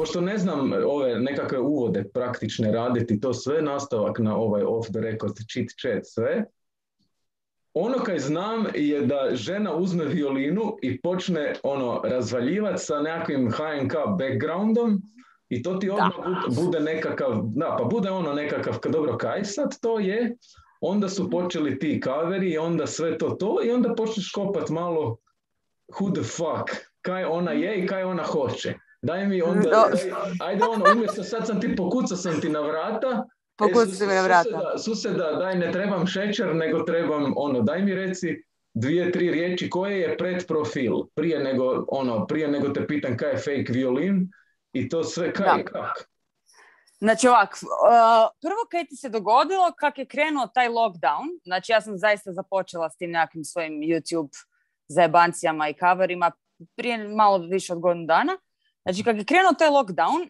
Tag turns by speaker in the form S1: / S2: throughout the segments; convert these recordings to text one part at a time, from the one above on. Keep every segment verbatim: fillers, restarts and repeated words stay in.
S1: pošto ne znam ove nekakve uvode praktične raditi, to sve nastavak na ovaj off the record chit chat sve, ono kaj znam je da žena uzme violinu i počne ono razvaljivati sa nekakvim ha en ka backgroundom i to ti odmah bude, bude nekakav, da, pa bude ono nekakav, dobro, kaj sad to je, onda su počeli ti kaveri i onda sve to to i onda počneš kopat malo who the fuck, kaj ona je i kaj ona hoće. Daj mi onda, daj, ajde ono, umjesto sad sam ti pokucao sam ti na vrata,
S2: Pokucao sam mi na vrata.
S1: Suseda, suseda, daj ne trebam šećer, nego trebam ono, daj mi reci dvije, tri riječi koje je predprofil, prije nego, ono, prije nego te pitam kaj je fake violin i to sve kaj i kak.
S2: Znači ovak, uh, prvo kaj ti se dogodilo, kak je krenuo taj lockdown, znači ja sam zaista započela s tim nekakvim svojim YouTube zajebancijama i coverima prije malo više od godinu dana. Znači kak je krenuo taj lockdown,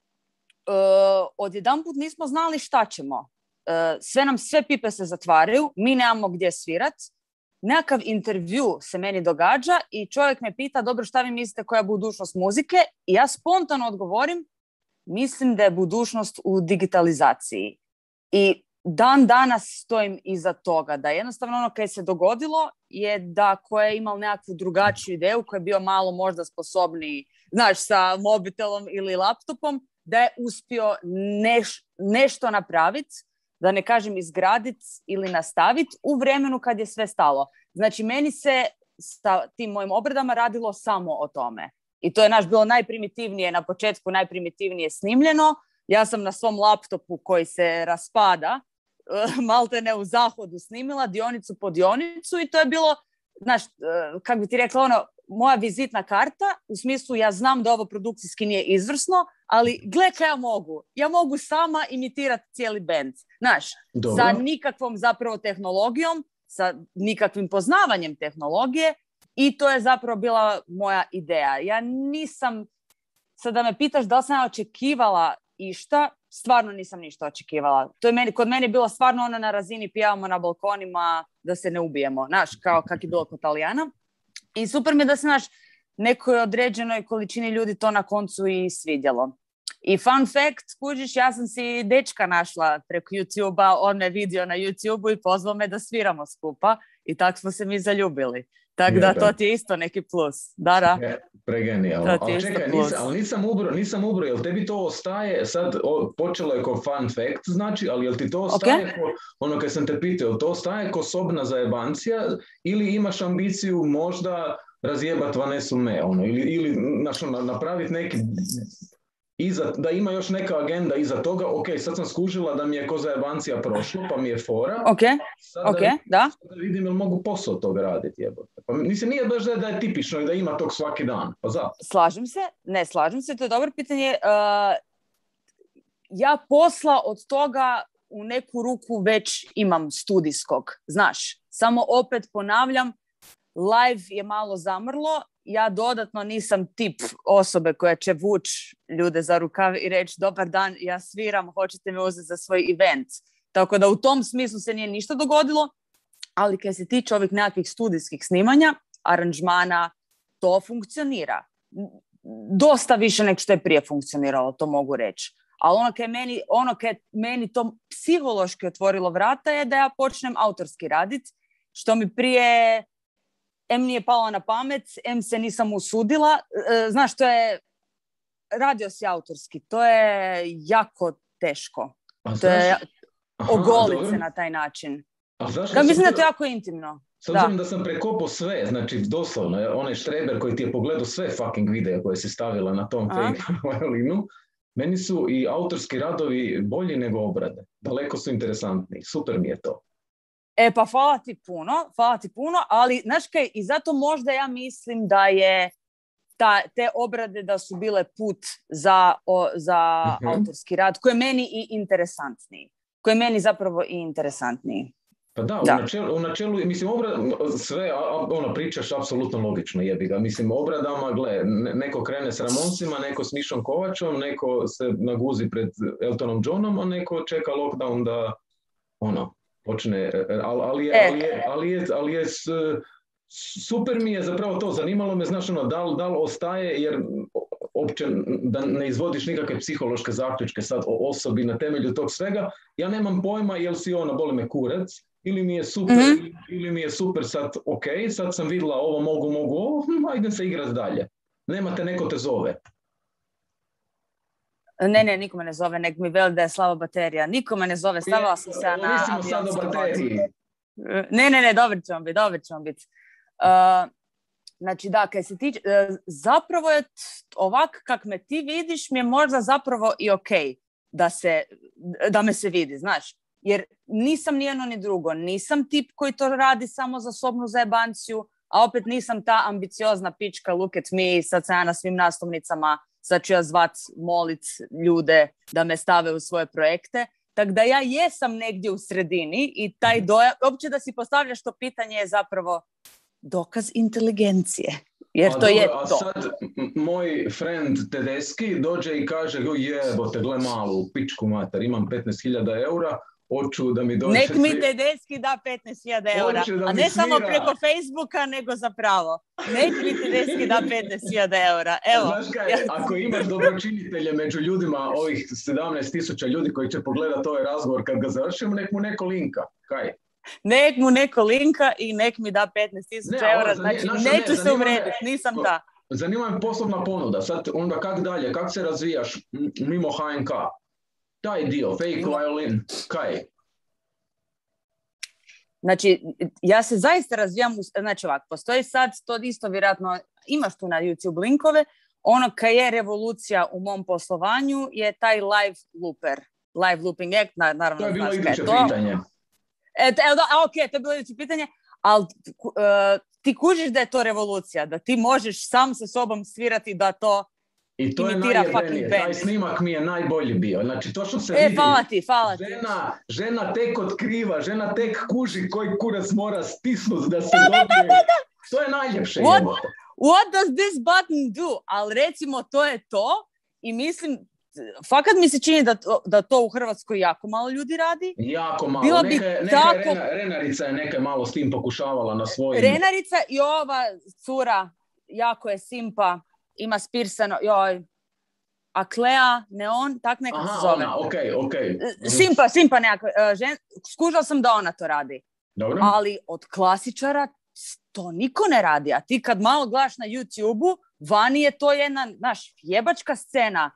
S2: uh, odjedanput nismo znali šta ćemo. Uh, sve nam, sve pipe se zatvaraju, mi nemamo gdje svirat. Nekakav intervju se meni događa i čovjek me pita, dobro, šta vi mislite koja je budućnost muzike? I ja spontano odgovorim, mislim da je budućnost u digitalizaciji. I dan danas stojim iza toga, da jednostavno ono kaj se dogodilo je da ko je imao nekakvu drugačiju ideju, ko je bio malo možda sposobniji, znaš, sa mobitelom ili laptopom, da je uspio neš, nešto napraviti, da ne kažem izgraditi ili nastaviti u vremenu kad je sve stalo. Znači, meni se sa tim mojim obradama radilo samo o tome. I to je naš bilo najprimitivnije, na početku najprimitivnije snimljeno. Ja sam na svom laptopu koji se raspada, malte ne u zahodu snimila, dionicu po dionicu i to je bilo, znaš, kako bi ti rekla, ono, moja vizitna karta, u smislu ja znam da ovo produkcijski nije izvrsno, ali gle kaj ja mogu. Ja mogu sama imitirati cijeli band. Znaš, dobro, sa nikakvom zapravo tehnologijom, sa nikakvim poznavanjem tehnologije i to je zapravo bila moja ideja. Ja nisam, sad da me pitaš da li sam ja očekivala išta, stvarno nisam ništa očekivala. To je meni, kod mene je bilo stvarno ono na razini pijavamo na balkonima da se ne ubijemo, znaš, kao kak je bilo kod Talijana. I super mi je da se, znaš, nekoj određenoj količini ljudi to na koncu i svidjelo. I fun fact, kužiš, ja sam si dečka našla preko YouTube-a, on me vidio na YouTube-u i pozvao me da sviramo skupa i tako smo se mi zaljubili. Tako da, to ti je isto neki plus. Da, da.
S1: Je, pregenijalno. Ali čekaj, nisam, ali nisam ubro, nisam ubro, jel tebi to ostaje, sad o, počelo je ko fun fact, znači, ali jel ti to ostaje okay. ko, ono kad sam te pitao, jel to ostaje ko sobna zajebancija ili imaš ambiciju možda razjebat Vanesu Me, ono, ili, ili znači, napraviti neki, iza, da ima još neka agenda iza toga, ok, sad sam skužila da mi je ko zajebancija prošlo, pa mi je fora,
S2: ok,
S1: sad
S2: ok,
S1: da,
S2: da.
S1: Sad da vidim jel mogu posao toga raditi, jebote. Pa mislim, nije baš da je, da je tipično i da ima tog svaki dan, pa zato.
S2: Slažem se, ne slažem se, to je dobro pitanje. Uh, ja posla od toga u neku ruku već imam studijskog, znaš, samo opet ponavljam, live je malo zamrlo, ja dodatno nisam tip osobe koja će vući ljude za rukav i reći dobar dan, ja sviram, hoćete me uzeti za svoj event. Tako da u tom smislu se nije ništa dogodilo, ali kad se tiče ovih nekakvih studijskih snimanja, aranžmana, to funkcionira. Dosta više nego što je prije funkcioniralo, to mogu reći. Ali ono kad meni, ono kad meni to psihološki otvorilo vrata je da ja počnem autorski raditi, što mi prije em nije palo na pamet, em se nisam usudila. Znaš, to je, radio si autorski, to je jako teško.
S1: A
S2: to je ogolice
S1: dobro.
S2: Na taj način.
S1: Kao
S2: mislim da je to jako intimno.
S1: S obzirom da. da sam prekopao sve, znači doslovno, onaj štreber koji ti je pogledao sve fucking videa koje si stavila na tom fake violinu, meni su i autorski radovi bolji nego obrade. Daleko su interesantni. Super mi je to.
S2: E pa hvala ti puno, hvala ti puno, ali znaš kaj, i zato možda ja mislim da je ta, te obrade da su bile put za, o, za uh-huh. autorski rad, koji je meni i interesantniji. Koji je meni zapravo i interesantniji.
S1: Pa da, da. U, načelu, u načelu, mislim, obrad, sve, ono, pričaš apsolutno logično, jebi ga. Mislim, obradama, gle, neko krene s Ramonsima, neko s Mišom Kovačom, neko se naguzi pred Eltonom Johnom, a neko čeka lockdown da, ono, počne, ali, ali, je, ali, je, ali, je, ali je, super mi je zapravo to, zanimalo me, znaš, ono, da li, da li ostaje, jer opće, da ne izvodiš nikakve psihološke zaključke sad o osobi na temelju tog svega, ja nemam pojma jel si ona, boli me kurac, ili mi je super, mm-hmm. ili mi je super sad, ok, sad sam vidjela ovo, mogu, mogu ovo, ajde se igrat dalje. Nemate, neko te zove.
S2: Ne, ne, niko me ne zove, nek mi veli da je slaba baterija. Niko me ne zove, stavila sam se na avionski mod. Ne, ne, ne, dobro ćemo biti, dobro ćemo biti. Uh, znači da, kaj se tiče, uh, zapravo je ovak kak me ti vidiš mi je možda zapravo i ok da, se, da me se vidi, znaš. Jer nisam ni jedno ni drugo, nisam tip koji to radi samo za sobnu zajebanciju, a opet nisam ta ambiciozna pička, look at me, sad sam ja na svim naslovnicama, sad ću ja zvat, molit ljude da me stave u svoje projekte. Tako da ja jesam negdje u sredini i taj dojam, uopće da si postavljaš to pitanje je zapravo dokaz inteligencije. Jer
S1: a
S2: to
S1: dobro,
S2: je
S1: a
S2: to.
S1: sad moj friend Tedeski dođe i kaže jebote, gle malu, pičku mater, imam petnaest hiljada eura, hoću da mi dođe...
S2: Nek mi svi... Tedeski da petnaest hiljada eura, a ne samo preko Facebooka, nego zapravo. Nek mi Tedeski da petnaest hiljada eura. Evo.
S1: Znaš kaj, ako imaš dobročinitelje među ljudima, ovih sedamnaest tisuća ljudi koji će pogledati ovaj razgovor kad ga završimo, nek mu neko linka. Kaj?
S2: Nek mu neko linka i nek mi da petnaest tisuća eura, znači naša, neću ne, se uvrediti, nisam ta.
S1: Zanima me poslovna ponuda, sad onda kak dalje, kak se razvijaš mimo H N K? Taj dio, fake violin, kaj?
S2: Znači, ja se zaista razvijam, znači ovako, postoji sad, to isto vjerojatno, imaš tu na YouTube linkove, ono kaj je revolucija u mom poslovanju je taj live looper, live looping act, naravno
S1: to je bilo
S2: znaš kaj je
S1: to. Pitanje.
S2: E, da, a, ok, to je bilo iduće pitanje, ali uh, ti kužiš da je to revolucija, da ti možeš sam sa sobom svirati da to
S1: I to
S2: imitira
S1: je najjebenije, taj snimak mi je najbolji bio. Znači, to što se
S2: e,
S1: vidi,
S2: hvala ti, hvala ti.
S1: Žena, žena tek otkriva, žena tek kuži koji kurac mora stisnuti da se dobije. To je najljepše.
S2: What, what does this button do? Ali recimo, to je to i mislim, fakat mi se čini da to, da to u Hrvatskoj jako malo ljudi radi.
S1: Jako malo.
S2: Bilo
S1: neka,
S2: bi
S1: neka
S2: tako...
S1: Rena, Renarica je neka malo s tim pokušavala na svojim...
S2: Renarica i ova cura jako je simpa, ima spirsano, joj, Aklea, Neon, tak neka se zove.
S1: Aha, ok, ok.
S2: Simpa, simpa nekakve. Žen... Skužala sam da ona to radi.
S1: Dobro.
S2: Ali od klasičara to niko ne radi. A ti kad malo gledaš na YouTube-u, vani je to jedna, znaš, jebačka scena,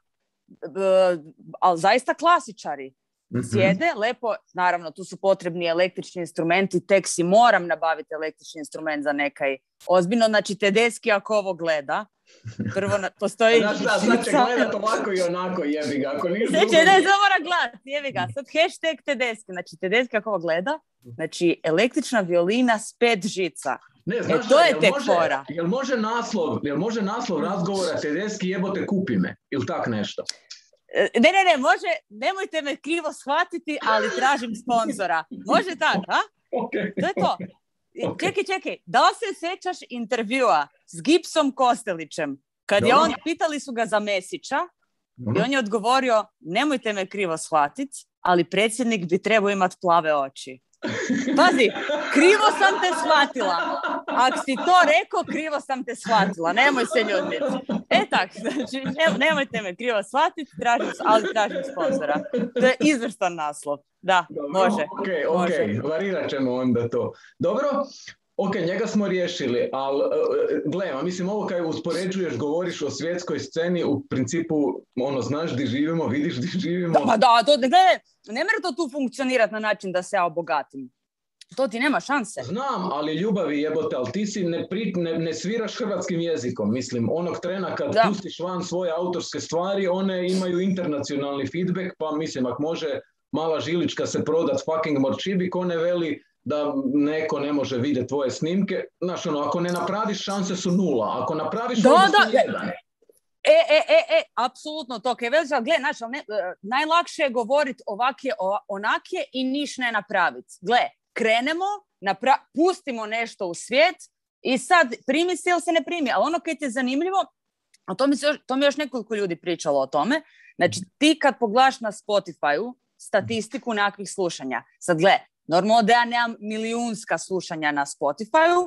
S2: uh, ali zaista klasičari. Mm-hmm. Sjede, lepo, naravno, tu su potrebni električni instrumenti, tek si moram nabaviti električni instrument za nekaj ozbiljno. Znači, Tedeski ako ovo gleda, prvo na, postoji...
S1: Znaš da, sad će gledat ovako i onako, jebi ga. Ako nije
S2: drugo... Ne, ne, mora gledat, jebi ga. Sad hashtag Tedeski. Znači, Tedeski ako ovo gleda, znači, električna violina s pet žica.
S1: Ne, znaš
S2: e, to
S1: da,
S2: je tek
S1: može,
S2: fora.
S1: Jel može naslov, jel može naslov razgovora Tedeski jebote kupi me? Ili tak nešto?
S2: Ne, ne, ne, može, nemojte me krivo shvatiti, ali tražim sponzora. Može tako, a?
S1: Okay.
S2: To je to. Okay. Čekaj, čekaj, da li se sjećaš intervjua s Gipsom Kostelićem? Kad je on, pitali su ga za Mesića, i on je odgovorio, nemojte me krivo shvatiti, ali predsjednik bi trebao imati plave oči. Pazi, krivo sam te shvatila. Ako si to rekao, krivo sam te shvatila. Nemoj se ljutiti. E tak, znači, ne, nemojte me krivo shvatiti, tražim, ali tražim sponzora. To je izvrstan naslov. Da, dobro, može.
S1: Ok, ok, može. Varirat ćemo onda to. Dobro, ok, njega smo riješili, ali gledaj, mislim, ovo kaj uspoređuješ, govoriš o svjetskoj sceni, u principu, ono, znaš di živimo, vidiš di živimo.
S2: Da, pa da, to, gledaj, ne mora to tu funkcionirati na način da se ja obogatim. To ti nema šanse.
S1: Znam, ali ljubavi jebote, ali ti si ne, pri, ne, ne sviraš hrvatskim jezikom. Mislim, onog trena kad da. pustiš van svoje autorske stvari, one imaju internacionalni feedback, pa mislim, ako može mala žilička se prodat fucking morčibik, one veli da neko ne može vidjeti tvoje snimke. Znaš, ono, ako ne napraviš, šanse su nula. Ako napraviš,
S2: da,
S1: onda
S2: da.
S1: su jedan.
S2: E, e, e, e, apsolutno to. Kaj veli, gle, znaš, ne, najlakše je govoriti ovakje, onakje i niš ne napraviti. Gle, krenemo, napra- pustimo nešto u svijet i sad primi se ili se ne primi. Ali ono kaj ti je zanimljivo, a to mi, se još, to mi još nekoliko ljudi pričalo o tome, znači ti kad pogledaš na Spotify-u statistiku nekakvih slušanja, sad gle, normalno da ja nemam milijunska slušanja na Spotify-u,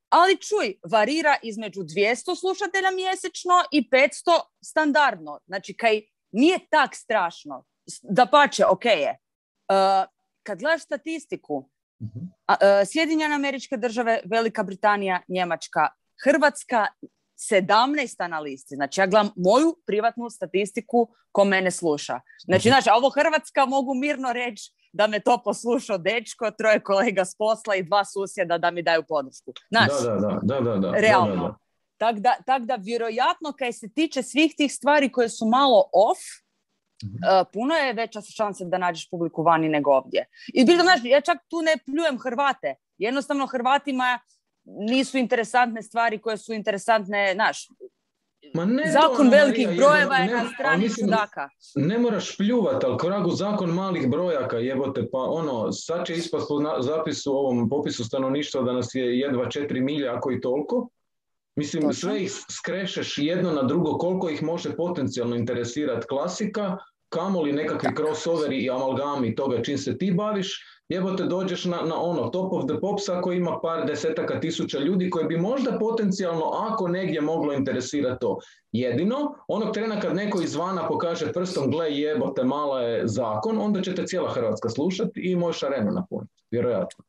S2: ali čuj, varira između dvjesto slušatelja mjesečno i petsto standardno. Znači, kaj nije tak strašno. Dapače, ok je. Uh, kad gledaš statistiku, uh-huh. uh, Sjedinjene Američke Države, Velika Britanija, Njemačka, Hrvatska, sedamnaest na listi. Znači, ja gledam moju privatnu statistiku ko mene sluša. Znači, uh-huh. znači, ovo Hrvatska mogu mirno reći da me to poslušao dečko, troje kolega s posla i dva susjeda da mi daju podršku. Znaš,
S1: da, da, da, da, da,
S2: realno.
S1: Da, da, da.
S2: Tako da, tak da, vjerojatno, kaj se tiče svih tih stvari koje su malo off, uh, puno je veća šansa da nađeš publiku vani nego ovdje. I bilo, znaš, ja čak tu ne pljujem Hrvate. Jednostavno, Hrvatima nisu interesantne stvari koje su interesantne, znaš,
S1: Ma ne
S2: zakon
S1: to,
S2: velikih
S1: Marija,
S2: brojeva je
S1: ne,
S2: na strani
S1: mislim,
S2: čudaka.
S1: Ne moraš pljuvati, ali kragu zakon malih brojaka, jebote, pa ono, sad će ispast po zapisu ovom popisu stanovništva da nas je jedva četiri milje, ako i toliko. Mislim, Točno. Sve ih skrešeš jedno na drugo, koliko ih može potencijalno interesirati klasika, kamoli nekakvi crossoveri i amalgami toga čim se ti baviš, jebote dođeš na, na ono top of the pops ako ima par desetaka tisuća ljudi koji bi možda potencijalno ako negdje moglo interesirati to. Jedino, onog trena kad neko izvana pokaže prstom gle jebote mala je zakon, onda će te cijela Hrvatska slušati i možeš arenu napuniti, vjerojatno.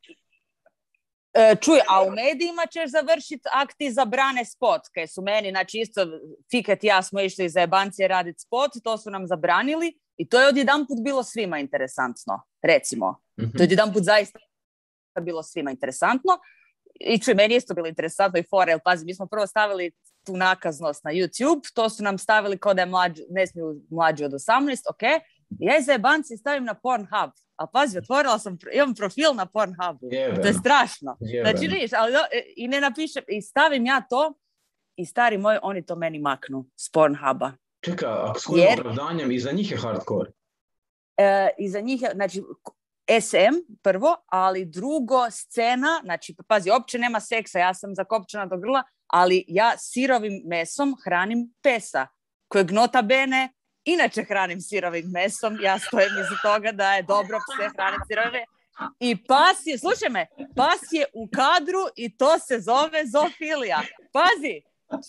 S2: E, čuj, a u medijima ćeš završiti akti za brane spot, kaj su meni, znači isto Fiket i ja smo išli za jebancije raditi spot, to su nam zabranili i to je odjedanput bilo svima interesantno, recimo. Mm-hmm. To je odjedanput zaista bilo svima interesantno i čuj, meni isto bilo interesantno i fora, jer pazi, mi smo prvo stavili tu nakaznost na YouTube, to su nam stavili kao da je mlađi, ne smiju mlađi od osamnaest, ok, ja iz jebancije stavim na Pornhub. A pazi, otvorila sam, imam profil na Pornhubu.
S1: Jeben.
S2: To je strašno.
S1: Jeben.
S2: Znači, vidiš, ali i ne napišem, i stavim ja to, i stari moj, oni to meni maknu s Pornhuba.
S1: Čekaj, a s kojim Jer, opravdanjem, i za njih je hardcore?
S2: E, I za njih je, znači, es em prvo, ali drugo scena, znači, pazi, uopće nema seksa, ja sam zakopčena do grla, ali ja sirovim mesom hranim pesa, kojeg nota bene inače hranim sirovim mesom, ja stojim iza toga da je dobro pse hraniti sirove. I pas je, slušaj me, pas je u kadru i to se zove zoofilija. Pazi,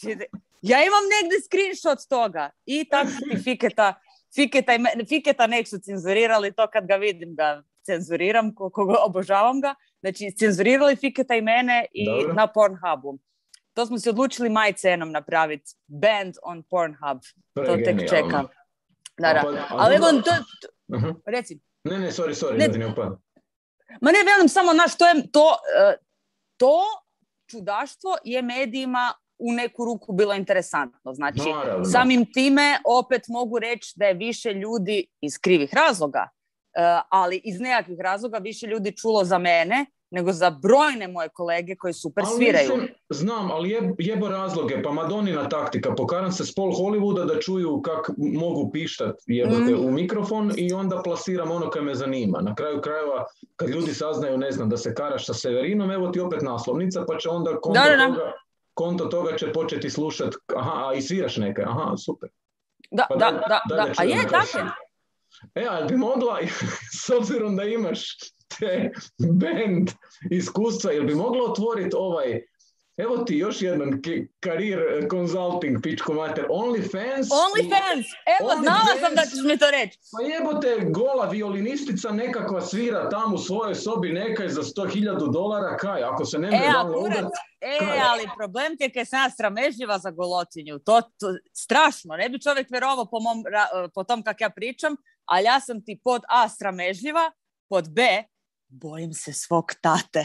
S2: ja imam negdje screenshot toga i tako ti Fiketa, Fiketa, Fiketa nek su cenzurirali to kad ga vidim ga cenzuriram, koga obožavam ga. Znači, cenzurirali Fiketa i mene i dobro. Na Pornhubu. To smo se odlučili majcenom napraviti. Banned on Pornhub. To tek čekam. Da, da.
S1: Pa,
S2: ali evo, to, to
S1: uh-huh.
S2: reci.
S1: Ne, ne, sorry, sorry,
S2: ne,
S1: da ti ne upada.
S2: Ma ne, velim samo, znaš, to, je, to, to čudaštvo je medijima u neku ruku bilo interesantno. Znači, Naravno. Samim time opet mogu reći da je više ljudi iz krivih razloga, ali iz nekakvih razloga više ljudi čulo za mene nego za brojne moje kolege koji super
S1: ali
S2: sviraju.
S1: Mislim, znam, ali je, jebo razloge, pa Madonina taktika, pokaram se s pol Hollywooda da čuju kak mogu pištat jebote mm. u mikrofon i onda plasiram ono kaj me zanima. Na kraju krajeva, kad ljudi saznaju, ne znam, da se karaš sa Severinom, evo ti opet naslovnica, pa će onda konto, da, da, toga, konto toga će početi slušat, aha, a i sviraš neke, aha, super.
S2: Da,
S1: pa
S2: da, da, da, da. A je, tako.
S1: E, ali bi mogla, s obzirom da imaš te band iskustva, jel bi mogla otvoriti ovaj, evo ti još jedan karir consulting, pičku mater, OnlyFans.
S2: OnlyFans, evo, Only znala fans, sam da ćeš mi to reći.
S1: Pa jebote, gola violinistica nekakva svira tamo u svojoj sobi nekaj za sto hiljada dolara, kaj, ako se ne može
S2: e,
S1: downloadat.
S2: E, kaj? Ali problem ti je kaj sam ja sramežljiva za golotinju, to, to strašno, ne bi čovjek vjerovao po, mom, po tom kak ja pričam, ali ja sam ti pod A sramežljiva, pod B bojim se svog tate.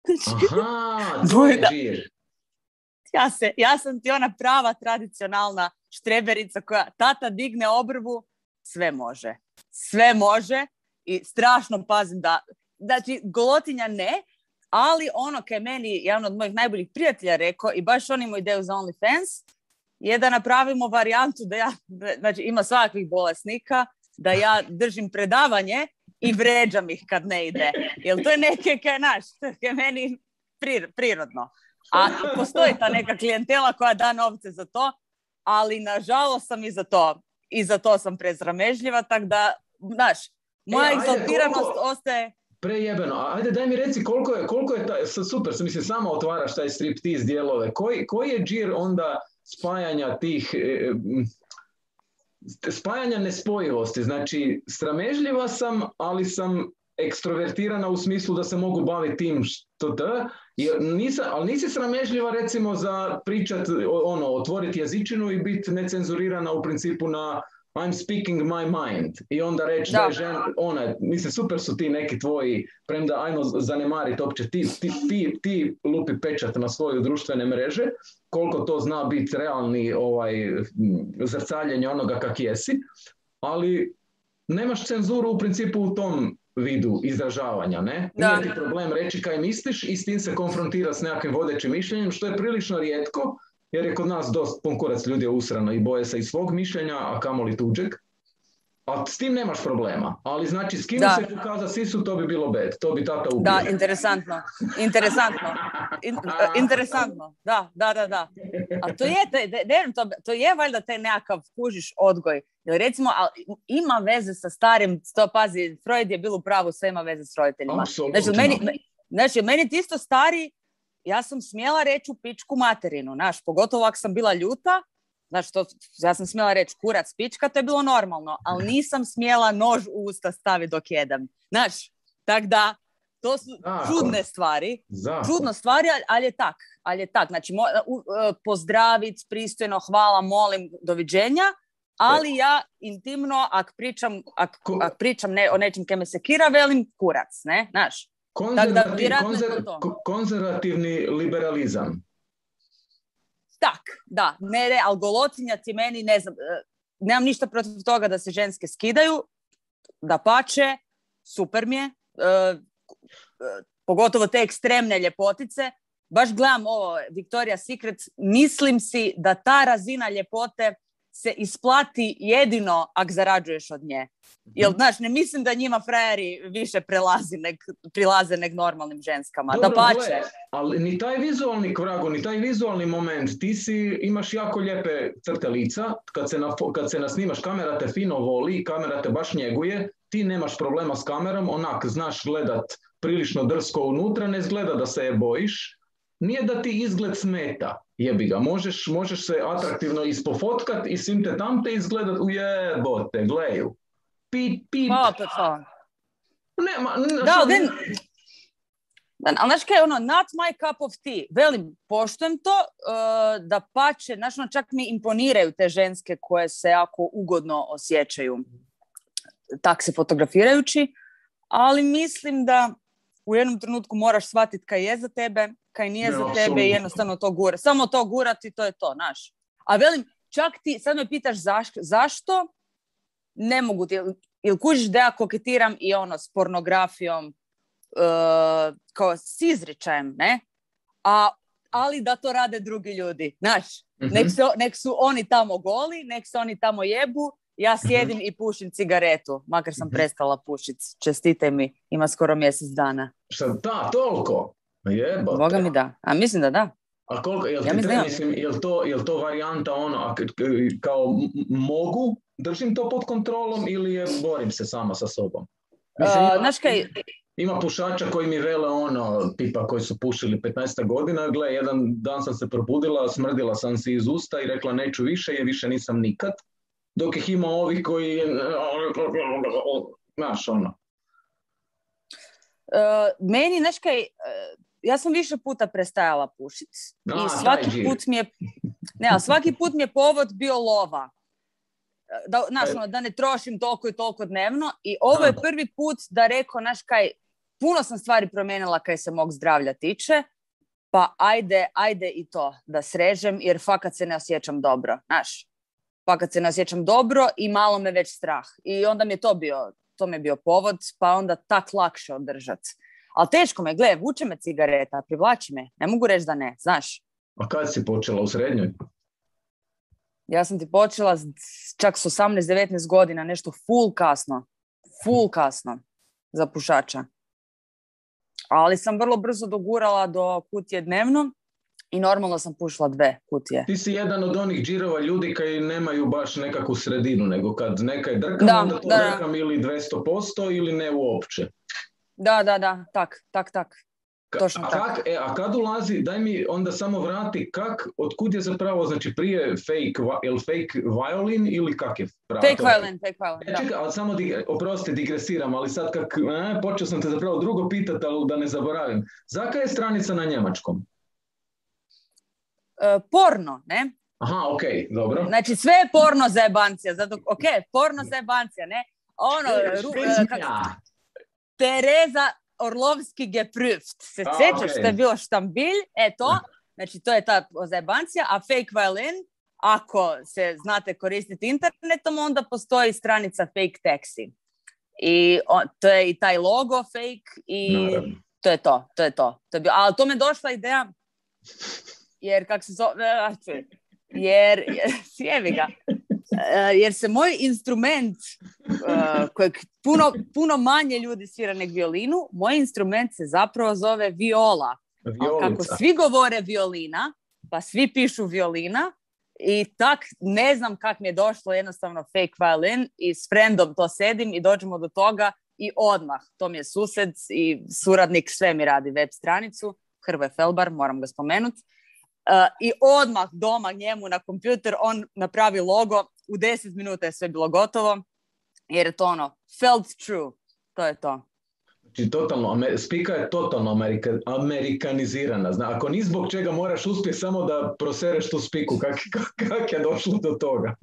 S1: Aha, to je žir.
S2: Ja, se, ja sam ti ona prava tradicionalna štreberica koja tata digne obrvu, sve može. Sve može i strašno pazim da, znači golotinja ne, ali ono kaj meni jedan od mojih najboljih prijatelja rekao i baš on imao ideju za OnlyFans je da napravimo varijantu da ja, znači ima svakakvih bolesnika, da ja držim predavanje i vređam ih kad ne ide. Jer to je neke kaj naš, kaj meni prir, prirodno. A postoji ta neka klijentela koja da novce za to, ali nažalost sam i za to. I za to sam prezramežljiva, tako da, znaš, moja e, egzaltiranost ostaje...
S1: prejebeno. A ajde, daj mi reci koliko je, koliko je taj, super, mislim, sama otvaraš taj striptease dijelove. Koji, koji je džir onda spajanja tih, e, spajanja nespojivosti? Znači, sramežljiva sam, ali sam ekstrovertirana u smislu da se mogu baviti tim što da, nisam, ali nisi sramežljiva recimo za pričat, ono, otvoriti jezičinu i biti necenzurirana u principu na I'm speaking my mind i onda reći da, da je žena, ona, mislim, super su ti neki tvoji, premda ajmo zanemariti opće, ti, ti, ti, ti lupi pečat na svoje društvene mreže, koliko to zna biti realni ovaj, zrcaljenje onoga kak jesi, ali nemaš cenzuru u principu u tom vidu izražavanja, ne? Nije ti problem reći kaj misliš i s tim se konfrontira s nekakvim vodećim mišljenjem, što je prilično rijetko, jer je kod nas dosta ponkurac ljudi je usrano i boje se i svog mišljenja, a kamoli tuđeg. A s tim nemaš problema. Ali znači, s kim se pokaza sisu, to bi bilo bed. To bi tata ubio.
S2: Da, interesantno. Interesantno. In, interesantno. Da, da, da, da. A to je, to, to je valjda taj nekakav kužiš odgoj. Jer recimo, ima veze sa starim, to pazi, Freud je bilo u pravu, sve ima veze s roditeljima. Znači, meni, znači, meni ti isto stari, ja sam smjela reći u pičku materinu, znaš, pogotovo ako sam bila ljuta, znaš, to, ja sam smjela reći kurac pička, to je bilo normalno, ali nisam smjela nož u usta staviti dok jedem, znaš, tak da, to su Zakon. čudne stvari, Zakon. čudne stvari, ali je tak, ali je tak, znači, mo, uh, uh, pozdraviti, pristojno, hvala, molim, doviđenja, ali ja intimno, ako pričam, ak, ak pričam ne, o nečem kaj me sekira, velim kurac, ne, znaš.
S1: Konzervativ, da, konzer, konzervativni liberalizam.
S2: Tak, da. Ne, ne, ali golotinja ti meni, ne znam, nemam ništa protiv toga da se ženske skidaju, da pače, super mi je, e, e, pogotovo te ekstremne ljepotice. Baš gledam ovo, Victoria's Secret, mislim si da ta razina ljepote se isplati jedino ako zarađuješ od nje. Jer, znaš, ne mislim da njima frajeri više prelazi nek, prilaze nek normalnim ženskama. Dobro, da pače.
S1: Ali ni taj vizualni kvrago, ni taj vizualni moment, ti si, imaš jako lijepe crte lica, kad se, na, kad se nasnimaš, kamera te fino voli, kamera te baš njeguje, ti nemaš problema s kamerom, onak, znaš gledat prilično drsko unutra, ne izgleda da se je bojiš. Nije da ti izgled smeta, jebi ga, možeš, možeš se atraktivno ispofotkat i svim te tam te izgledat, ujebote, gleju. Pip, pip.
S2: Pa, pa, pa.
S1: Nema, ne,
S2: da, ali, da, ali znaš kaj, ono, not my cup of tea. Velim, poštujem to, uh, da pače, znaš, ono, čak mi imponiraju te ženske koje se jako ugodno osjećaju tak se fotografirajući, ali mislim da u jednom trenutku moraš shvatiti kaj je za tebe, kaj nije ne, za tebe absolutno. I jednostavno to gura. Samo to gurati, to je to, znaš. A velim, čak ti, sad me pitaš zaš, zašto, ne mogu ti, ili kužiš da ja koketiram i ono s pornografijom, uh, kao s izričajem, ne? A, ali da to rade drugi ljudi, znaš. Mm-hmm. Nek, se, nek su oni tamo goli, nek se oni tamo jebu, ja sjedim mm-hmm. i pušim cigaretu, makar sam mm-hmm. prestala pušiti, čestite mi, ima skoro mjesec dana.
S1: Šta, da, toliko? Jebate.
S2: Boga mi da, a mislim da da.
S1: A koliko, jel, ja mislim, mislim, jel, to, jel to varijanta ono, kao mogu, držim to pod kontrolom ili je borim se sama sa sobom? Mislim, ima, uh, znaš kaj... ima pušača koji mi vele ono, tipa koji su pušili petnaest godina, gle, jedan dan sam se probudila, smrdila sam se iz usta i rekla neću više, jer više nisam nikad, dok ih ima ovih koji, znaš ono.
S2: Uh, meni, znaš kaj, uh, ja sam više puta prestajala pušiti i svaki put mi je, ne, ali svaki put mi je povod bio lova. Da, znaš, ono, da ne trošim toliko i toliko dnevno i ovo je prvi put da rekao, znaš kaj, puno sam stvari promijenila kaj se mog zdravlja tiče, pa ajde, ajde i to da srežem jer fakat se ne osjećam dobro, znaš. Fakat se ne osjećam dobro i malo me već strah. I onda mi je to bio, to mi je bio povod, pa onda tak lakše održati. Ali teško me, gle, vuče me cigareta, privlači me, ne mogu reći da ne, znaš.
S1: A kad si počela, u srednjoj?
S2: Ja sam ti počela čak s osamnaest devetnaest godina, nešto full kasno, full kasno za pušača. Ali sam vrlo brzo dogurala do kutije dnevno i normalno sam pušila dve kutije.
S1: Ti si jedan od onih džirova ljudi koji nemaju baš nekakvu sredinu, nego kad neka je drkam,
S2: da,
S1: onda to
S2: da.
S1: drkam ili dvjesto posto ili ne uopće.
S2: Da, da, da, tak, tak, tak. Točno
S1: a,
S2: tako.
S1: kak, e, a kad ulazi, daj mi onda samo vrati, kak, otkud je zapravo, znači prije fake, ili fake violin ili kak je pravo?
S2: Fake violin, fake violin,
S1: E,
S2: da.
S1: čekaj, ali samo, dig, oprosti, digresiram, ali sad kak, e, počeo sam te zapravo drugo pitati, ali da ne zaboravim. Zaka je stranica na njemačkom?
S2: E, porno, ne?
S1: Aha, ok, dobro.
S2: Znači sve je porno zajebancija, zato, ok, porno zajebancija, ne? Ono, ru, uh, kak, Tereza Orlovski geprüft. Se
S1: A,
S2: sjećaš
S1: okay.
S2: što je bilo štambilj? E to, znači to je ta zajebancija, a fake violin, ako se znate koristiti internetom, onda postoji stranica fake taxi. I on, to je i taj logo fake i Naravno. to je to, to je to. to je bio, ali to me došla ideja, jer kak se zove, jer, sjevi ga, jer se moj instrument, uh, kojeg puno, puno manje ljudi svira nek violinu, moj instrument se zapravo zove viola. Ali kako svi govore violina, pa svi pišu violina, i tak ne znam kak mi je došlo jednostavno fake violin i s friendom to sedim i dođemo do toga i odmah. To mi je sused i suradnik, sve mi radi web stranicu, Hrvoje Felbar, moram ga spomenuti. Uh, I odmah doma njemu na kompjuter on napravi logo, u deset minuta je sve bilo gotovo, jer je to ono, felt true, to je to.
S1: Znači, totalno, spika je totalno amerika, amerikanizirana. Zna, ako ni zbog čega moraš uspjeti samo da prosereš tu spiku, kak, kak, kak je došlo do toga?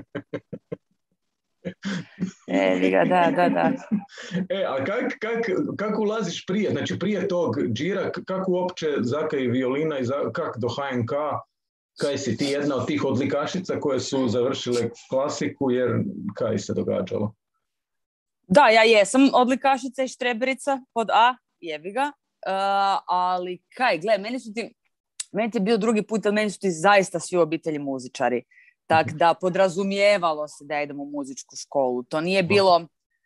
S2: E, da, da, da.
S1: E, a kak, kak, kak ulaziš prije? Znači, prije tog džira, kako uopće zaka i violina i za, kak do ha en ka? Kaj si ti jedna od tih odlikašica koje su završile klasiku, jer kaj se događalo?
S2: Da, ja jesam odlikašica i štreberica pod A, jebi ga, uh, ali kaj, gle, meni su ti, meni ti je bio drugi put, ali meni su ti zaista svi u obitelji muzičari, tak da podrazumijevalo se da idem u muzičku školu, to nije bilo,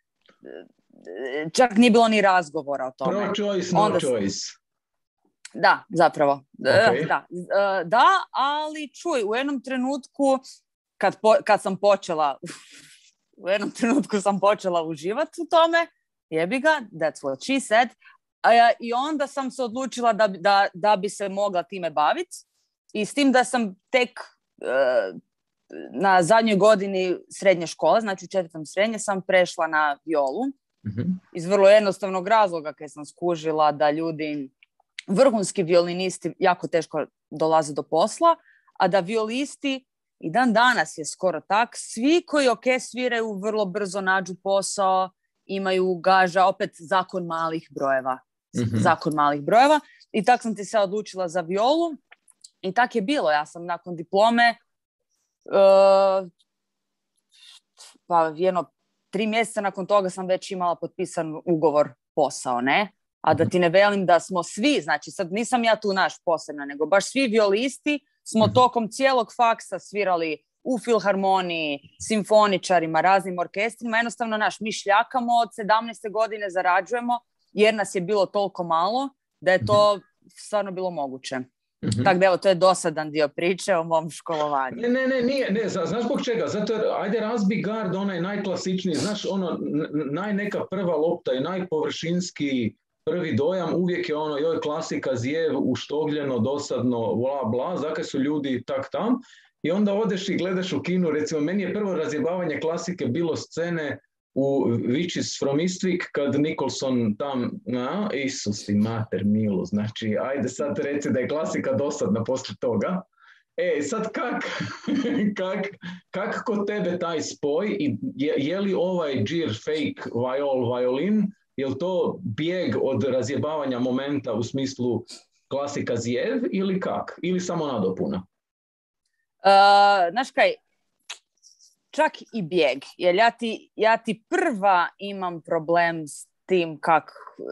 S2: čak nije bilo ni razgovora o tome.
S1: Pro choice, no Onda, choice.
S2: Da, zapravo,
S1: okay.
S2: da, da, ali čuj, u jednom trenutku, kad, po, kad sam počela... U jednom trenutku sam počela uživati u tome, jebi ga, that's what she said, a, i onda sam se odlučila da, da, da bi se mogla time baviti i s tim da sam tek uh, na zadnjoj godini srednje škole, znači u četvrtom srednje, sam prešla na violu, mm-hmm. iz vrlo jednostavnog razloga kad sam skužila da ljudi, vrhunski violinisti jako teško dolaze do posla, a da violisti i dan danas je skoro tak. Svi koji ok sviraju vrlo brzo nađu posao, imaju gaža, opet zakon malih brojeva. Mm-hmm. Zakon malih brojeva. I tak sam ti se odlučila za violu. I tak je bilo. Ja sam nakon diplome uh, pa jedno tri mjeseca nakon toga sam već imala potpisan ugovor posao, ne? A da ti ne velim da smo svi, znači sad nisam ja tu naš posebna, nego baš svi violisti smo tokom cijelog faksa svirali u filharmoniji, simfoničarima, raznim orkestrima. Jednostavno, naš, mi šljakamo od sedamnaeste godine, zarađujemo, jer nas je bilo toliko malo da je to stvarno bilo moguće. Mm-hmm. Tako da evo, to je dosadan dio priče o mom školovanju.
S1: Ne, ne, ne, nije, ne, znaš zbog čega? Zato jer, ajde razbi gard, onaj najklasičniji, znaš, ono, naj neka prva lopta i najpovršinski prvi dojam uvijek je ono, joj, klasika, zjev, uštogljeno, dosadno, bla, bla, zakaj su ljudi tak tam. I onda odeš i gledaš u kinu, recimo, meni je prvo razjebavanje klasike bilo scene u Witches from Eastwick, kad Nicholson tam, na, Isus ti mater milu, znači, ajde sad reci da je klasika dosadna poslije toga. E, sad kak, kak, kak kod tebe taj spoj i je, je li ovaj džir fake viol, violin, je li to bijeg od razjebavanja momenta u smislu klasika zjev ili kak? Ili samo nadopuna?
S2: Uh, znaš kaj, čak i bijeg. Jer ja ti, ja ti prva imam problem s tim kak,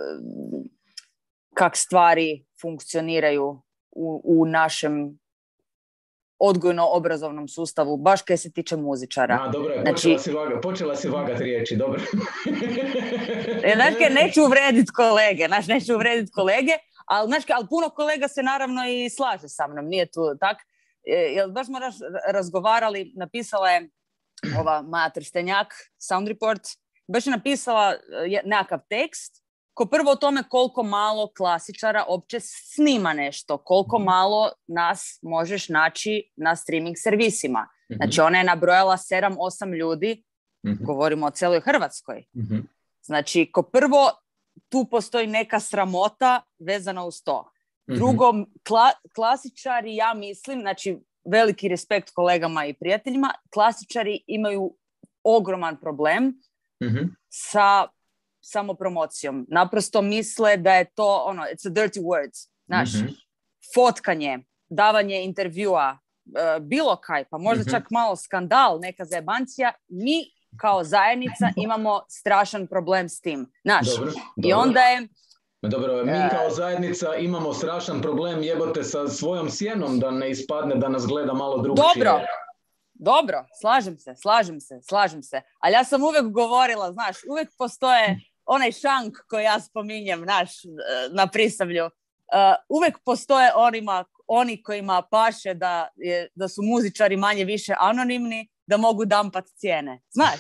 S2: kak stvari funkcioniraju u, u našem odgojno-obrazovnom sustavu, baš kaj se tiče muzičara.
S1: A, dobro, je,
S2: znači,
S1: počela, si vaga, počela si vagati riječi, dobro.
S2: Znaš kaj, neću uvrediti kolege, znaš, neću uvrediti kolege, ali, znaš kaj, ali puno kolega se naravno i slaže sa mnom, nije tu tak. Jel baš smo raz, razgovarali, napisala je ova Maja Trstenjak, Sound Report, baš je napisala nekakav tekst ko prvo o tome koliko malo klasičara opće snima nešto, koliko mm-hmm. malo nas možeš naći na streaming servisima. Mm-hmm. Znači, ona je nabrojala sedam osam ljudi, mm-hmm. govorimo o cijeloj Hrvatskoj. Mm-hmm. Znači, ko prvo, tu postoji neka sramota vezana uz to. Mm-hmm. Drugo, kla, klasičari, ja mislim, znači, veliki respekt kolegama i prijateljima, klasičari imaju ogroman problem mm-hmm. sa samopromocijom. Naprosto misle da je to, ono, it's a dirty words. Znaš, mm-hmm. fotkanje, davanje intervjua, uh, bilo kaj, pa možda mm-hmm. čak malo skandal, neka zajebancija, mi kao zajednica imamo strašan problem s tim. Znaš, dobro, i dobro. onda je...
S1: Dobro, mi kao zajednica imamo strašan problem, jebote, sa svojom sjenom, da ne ispadne da nas gleda malo drugčije.
S2: Dobro, dobro, slažem se, slažem se, slažem se. Ali ja sam uvijek govorila, znaš, uvijek postoje onaj šank koji ja spominjem, naš, na Prisavlju. Uh, uvijek postoje onima, oni kojima paše da, je, da su muzičari manje više anonimni, da mogu dampat cijene. Znaš?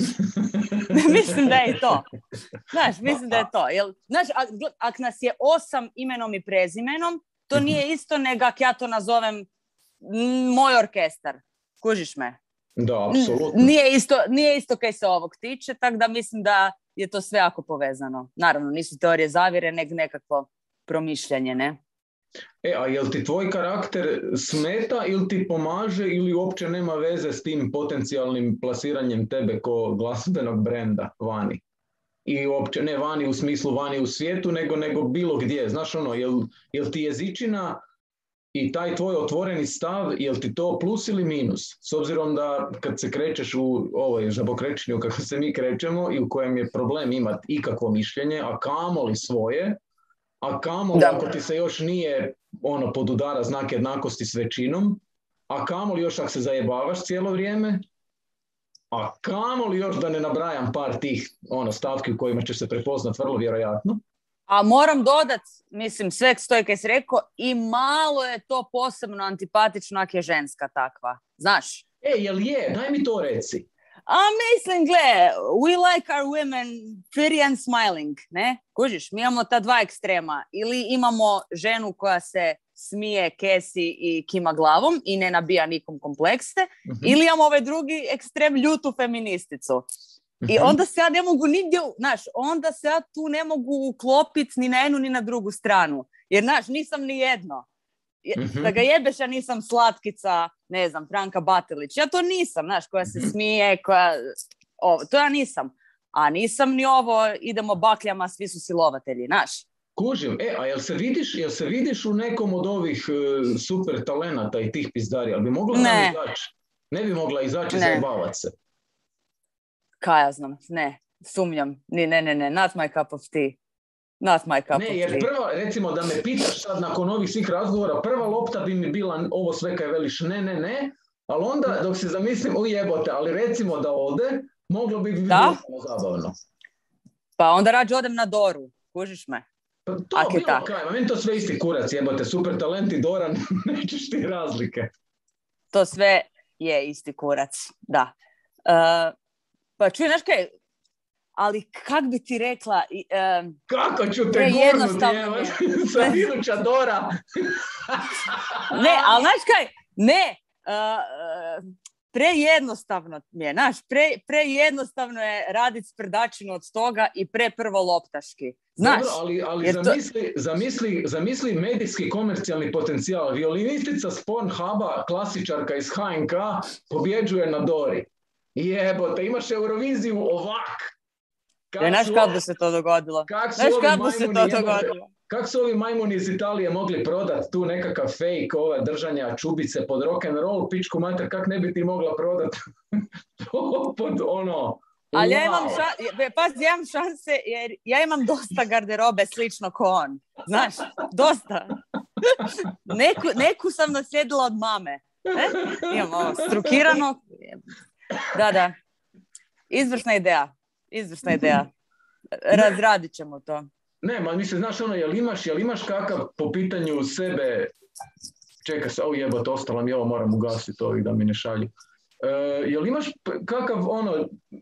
S2: Mislim da je to. Znaš, mislim da je to. Jel, znaš, ak, ak nas je osam imenom i prezimenom, to nije isto nego ak ja to nazovem moj orkestar. Kužiš me?
S1: Da, apsolutno.
S2: Nije isto, nije isto kaj se ovog tiče, tako da mislim da je to sve jako povezano. Naravno, nisu teorije zavjere, nego nekakvo promišljanje, ne?
S1: E, a jel ti tvoj karakter smeta ili ti pomaže ili uopće nema veze s tim potencijalnim plasiranjem tebe ko glazbenog brenda vani? I uopće ne vani u smislu vani u svijetu, nego, nego bilo gdje. Znaš ono, jel, jel ti jezičina i taj tvoj otvoreni stav, jel ti to plus ili minus? S obzirom da kad se krećeš u ovoj žabokrečnju kako se mi krećemo i u kojem je problem imati ikakvo mišljenje, a kamoli svoje, a kamoli ako ti se još nije ono podudara znak jednakosti s većinom, a kamoli još ako se zajebavaš cijelo vrijeme, a kamoli još da ne nabrajam par tih ono, stavki u kojima ćeš se prepoznat vrlo vjerojatno.
S2: A moram dodat, mislim, sve stoji kaj si rekao, i malo je to posebno antipatično ako je ženska takva. Znaš?
S1: E, jel je? Daj mi to reci.
S2: A mislim, gle, we like our women pretty and smiling, ne? Kužiš, mi imamo ta dva ekstrema. Ili imamo ženu koja se smije, kesi i kima glavom i ne nabija nikom komplekse, uh-huh. ili imamo ovaj drugi ekstrem, ljutu feministicu. Uh-huh. I onda se ja ne mogu nigdje, znaš, onda se ja tu ne mogu uklopiti ni na jednu ni na drugu stranu. Jer, znaš, nisam ni jedno. Uh-huh. Da ga jebeš, ja nisam slatkica, ne znam, Franka Batelić. Ja to nisam, znaš, koja se smije, koja... Ovo, to ja nisam. A nisam ni ovo, idemo bakljama, svi su silovatelji, znaš.
S1: Kužim, e, a jel se vidiš, jel se vidiš u nekom od ovih uh, super talenata i tih pizdarija? Jel bi mogla ne. izaći? Ne bi mogla izaći za bavace.
S2: Kaj ja znam, ne, sumnjam. Ne, ne, ne, ne, not my cup of tea. Not my cup
S1: ne,
S2: of
S1: jer
S2: tea.
S1: prva, recimo da me pitaš sad nakon ovih svih razgovora, prva lopta bi mi bila ovo sve kaj veliš ne, ne, ne, ali onda dok se zamislim, ujebote, ali recimo da ode, moglo bi biti zabavno.
S2: Pa onda rađe odem na Doru, kužiš me.
S1: Pa to Ak bilo kaj, meni to sve isti kurac, jebote, super talent i Dora, nećeš ti razlike.
S2: To sve je isti kurac, da. Uh, pa čuj, znaš kaj, ali kak bi ti rekla... Um,
S1: Kako ću te gurnuti, evo, sad iduća Dora.
S2: Ne, ali znaš kaj, ne, uh, uh, prejednostavno mi je, znaš, pre, prejednostavno je raditi sprdačinu od toga i preprvo loptaški. Znaš,
S1: dobro, ali, ali zamisli, to... zamisli, zamisli medijski komercijalni potencijal. Violinistica s Pornhuba, klasičarka iz H N K, pobjeđuje na Dori. Jebote, imaš Euroviziju ovak.
S2: Kak znaš su, kako bi se to dogodilo?
S1: Kak znaš kako bi se to dogodilo? Kako su ovi majmuni iz Italije mogli prodati tu nekakav fake ove držanja čubice pod rock and roll, pičku mater, kak ne bi ti mogla prodati to pod ono...
S2: Ali wow. ja imam, ša, pazi, ja imam šanse jer ja imam dosta garderobe slično ko on. Znaš, dosta. Neku, neku sam naslijedila od mame. E? Imam ovo strukirano. Da, da. Izvrsna ideja. Izvrsna ideja. Razradit ćemo to.
S1: Ne, ma mislim, znaš ono, jel imaš, jel imaš kakav po pitanju sebe, čekaj se, o jebot, ostalo mi ovo, moram ugasiti ovih da mi ne šalju. Uh, jel imaš kakav ono,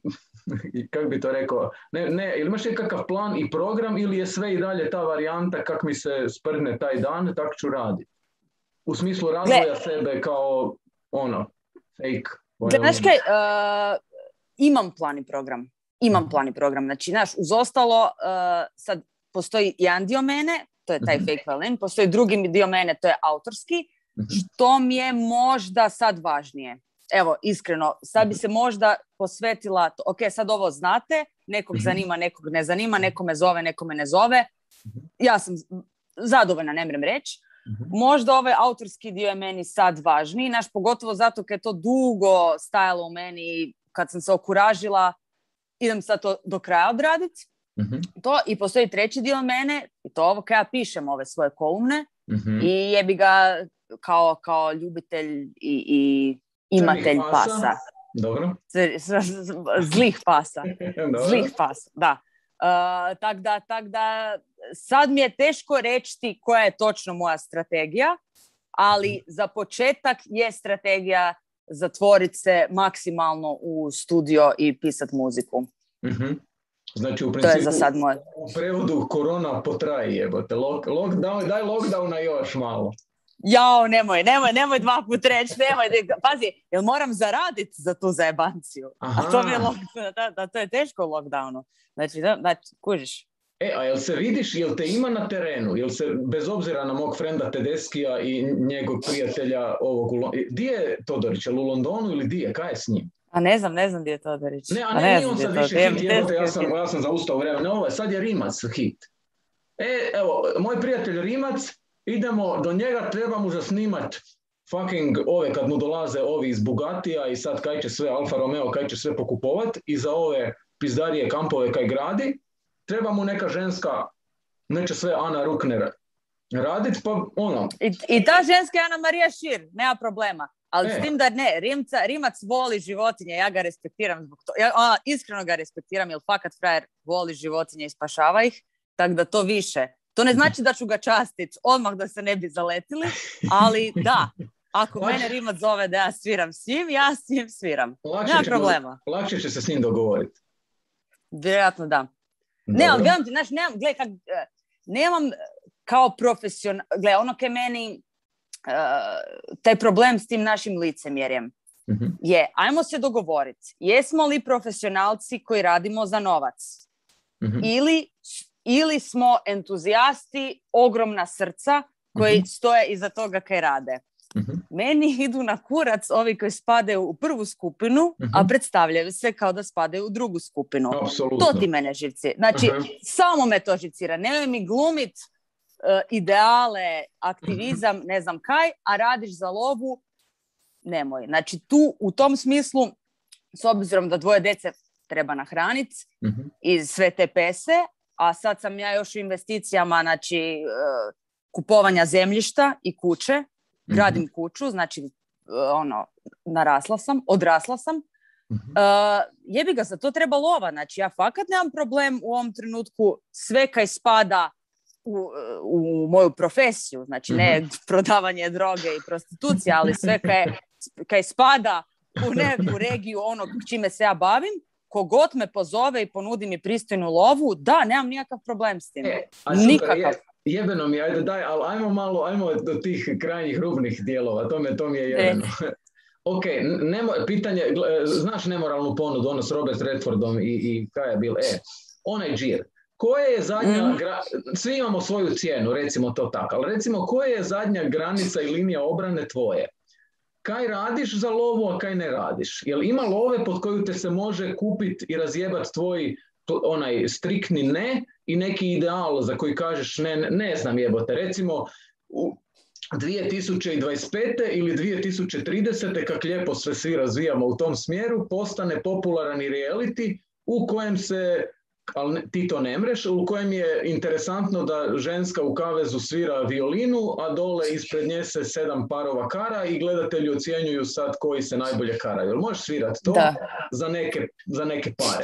S1: kako bi to rekao, ne, ne, ili imaš nekakav plan i program ili je sve i dalje ta varijanta kak mi se sprdne taj dan, tak ću raditi. U smislu razvoja Gle. sebe kao ono, fake.
S2: Znaš kaj, uh, imam plan i program. Imam plan i program. Znači, znaš, uz ostalo, uh, sad postoji jedan dio mene, to je taj uh-huh. fake violin, postoji drugi dio mene, to je autorski, uh-huh. što mi je možda sad važnije. Evo, iskreno, sad bi se možda posvetila, to, ok, sad ovo znate, nekog zanima, nekog ne zanima, neko me zove, neko me ne zove. Ja sam zadovoljna, ne mrem reći. Možda ovaj autorski dio je meni sad važniji, naš pogotovo zato kad je to dugo stajalo u meni, kad sam se okuražila, idem sad to do kraja odraditi. Uh-huh. To, i postoji treći dio mene, i to ovo kad ja pišem ove svoje kolumne, uh-huh. i jebi ga kao, kao ljubitelj i, i imatelj pasa. pasa.
S1: Dobro.
S2: Zlih pasa. Zlih pasa, da. Uh, tak da, tak da sad mi je teško reći koja je točno moja strategija, ali za početak je strategija zatvoriti se maksimalno u studio i pisati muziku.
S1: Mm-hmm. Znači u principu
S2: to je za sad moj.
S1: U prevodu korona potraji jebote. Lock, lockdown, daj lockdowna još malo.
S2: Jao, nemoj, nemoj, nemoj dva put reći, nemoj. Pazi, jel moram zaraditi za tu zajebanciju? Aha. A to mi je, lock, da, da, to je teško u lockdownu. Znači, da, da kužiš.
S1: E, a jel se vidiš, jel te ima na terenu? Jel se, bez obzira na mog frenda Tedeskija i njegovog prijatelja ovog... Di je Todorić? Jel u Londonu ili di je? Kaj je s njim?
S2: A ne znam, ne znam gdje je Todorić.
S1: Ne, a ne, a ne nije on sad više hit, jebote, ja sam, ja sam zaustao vremena. Ne, ovo je, sad je Rimac hit. E, evo, moj prijatelj Rimac, idemo, do njega treba mu zasnimat fucking ove, kad mu dolaze ovi iz Bugatija i sad kaj će sve Alfa Romeo, kaj će sve pokupovat i za ove pizdarije kampove kaj gradi, treba mu neka ženska, neće sve Ana Rukner radit, pa ono...
S2: I, i ta ženska je Ana Marija Šir, nema problema. Ali e. s tim da ne, Rimca, Rimac voli životinje, ja ga respektiram zbog toga. Ja ona, iskreno ga respektiram, jer fakat frajer voli životinje i spašava ih, tako da to više. To ne znači da ću ga častiti odmah da se ne bi zaletili, ali da, ako Lakše. mene Rimac zove da ja sviram s njim, ja s njim sviram.
S1: Lakše
S2: nema problema.
S1: Lakše će se s njim dogovoriti.
S2: Vjerojatno da. Dobro. Ne, ali gledam ti, znaš, nemam, gledaj, kak, nemam kao profesional, gledaj, ono kaj meni, uh, taj problem s tim našim licemjerjem uh-huh. je, ajmo se dogovoriti, jesmo li profesionalci koji radimo za novac? Uh-huh. Ili, ili smo entuzijasti, ogromna srca koji uh-huh. stoje iza toga kaj rade. Uh-huh. Meni idu na kurac ovi koji spadaju u prvu skupinu, uh-huh. a predstavljaju se kao da spadaju u drugu skupinu.
S1: Apsolutno.
S2: To ti mene živci. Znači, uh-huh. samo me to živcira. Nemoj mi glumit uh, ideale, aktivizam, uh-huh. ne znam kaj, a radiš za lovu, nemoj. Znači, tu u tom smislu, s obzirom da dvoje djece treba nahraniti uh-huh. iz sve te pese, a sad sam ja još u investicijama, znači, uh, kupovanja zemljišta i kuće, gradim mm-hmm. kuću, znači ono, narasla sam, odrasla sam. Mm-hmm. Uh, jebi ga, za to treba lova. Znači, ja fakat nemam problem u ovom trenutku sve kaj spada u, u moju profesiju. Znači, ne mm-hmm. prodavanje droge i prostitucija, ali sve kaj, kaj spada u neku regiju onog čime se ja bavim, kogod me pozove i ponudi mi pristojnu lovu, da, nemam nikakav problem s tim. E, nikakav.
S1: Jebeno mi, ajde daj, ali ajmo malo, ajmo do tih krajnjih rubnih dijelova, to, me, to mi je jebeno. E. Ok, nemo, pitanje, znaš nemoralnu ponudu, ono s Robert Redfordom i, i kaj je bil, e, onaj džir. Koja je zadnja, mm. gra, svi imamo svoju cijenu, recimo to tako, ali recimo koja je zadnja granica i linija obrane tvoje? Kaj radiš za lovu, a kaj ne radiš? Jel ima love pod koju te se može kupiti i razjebati tvoj onaj striktni ne i neki ideal za koji kažeš ne, ne, ne znam jebote, recimo u dvije tisuće dvadeset pete ili dvije tisuće tridesete kak lijepo sve svi razvijamo u tom smjeru, postane popularan i reality u kojem se, ali ne, ti to ne mreš, u kojem je interesantno da ženska u kavezu svira violinu, a dole ispred nje se sedam parova kara i gledatelji ocjenjuju sad koji se najbolje karaju. Jel možeš svirati to za neke, za neke pare?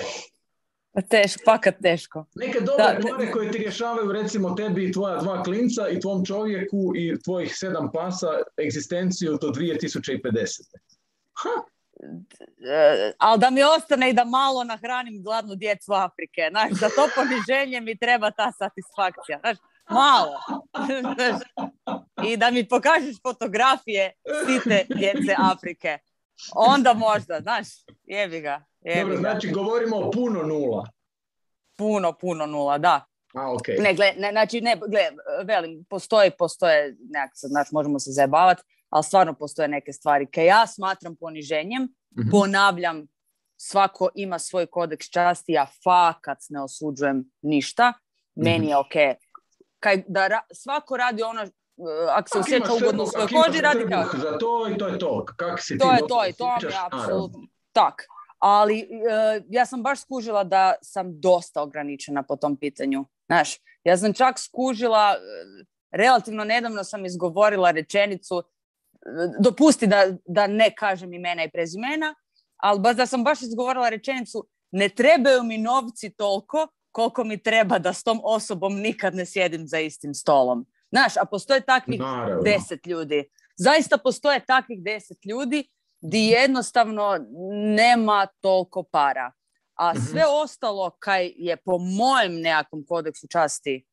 S2: Teško, fakat teško.
S1: Neke dobre da, pare koje ti rješavaju recimo tebi i tvoja dva klinca i tvom čovjeku i tvojih sedam pasa egzistenciju do dvije tisuće pedesete. Ha,
S2: ali da mi ostane i da malo nahranim gladnu djecu Afrike. Znaš, za to poniženje mi treba ta satisfakcija. Znaš, malo. Znaš, i da mi pokažeš fotografije site djece Afrike. Onda možda, znaš, jebi ga. Jebi
S1: Dobro,
S2: ga.
S1: znači govorimo o puno nula.
S2: Puno, puno nula, da.
S1: A, okay.
S2: Ne, gle, ne, znači, ne, gle, velim, postoji, postoje, nekak, znači, možemo se zajebavati, ali stvarno postoje neke stvari koje ja smatram poniženjem. Mm-hmm. Ponavljam, svako ima svoj kodeks časti, ja fakat ne osuđujem ništa. Meni mm-hmm. je okej. Okay. Da ra- svako radi ono, uh, ako se osjeća ugodno u svojoj koži, radi kao.
S1: Za to i to je to. Kako si
S2: to
S1: ti
S2: je to i to mi je apsolutno tak. Ali uh, ja sam baš skužila da sam dosta ograničena po tom pitanju. Znaš, ja sam čak skužila, uh, relativno nedavno sam izgovorila rečenicu, uh, dopusti da, da ne kažem imena i prezimena, ali baš da sam baš izgovorila rečenicu, ne trebaju mi novci toliko koliko mi treba da s tom osobom nikad ne sjedim za istim stolom. Znaš, a postoje takvih Naravno. deset ljudi. Zaista postoje takvih deset ljudi di jednostavno nema toliko para. A sve mm-hmm. ostalo kaj je po mojem nekakvom kodeksu časti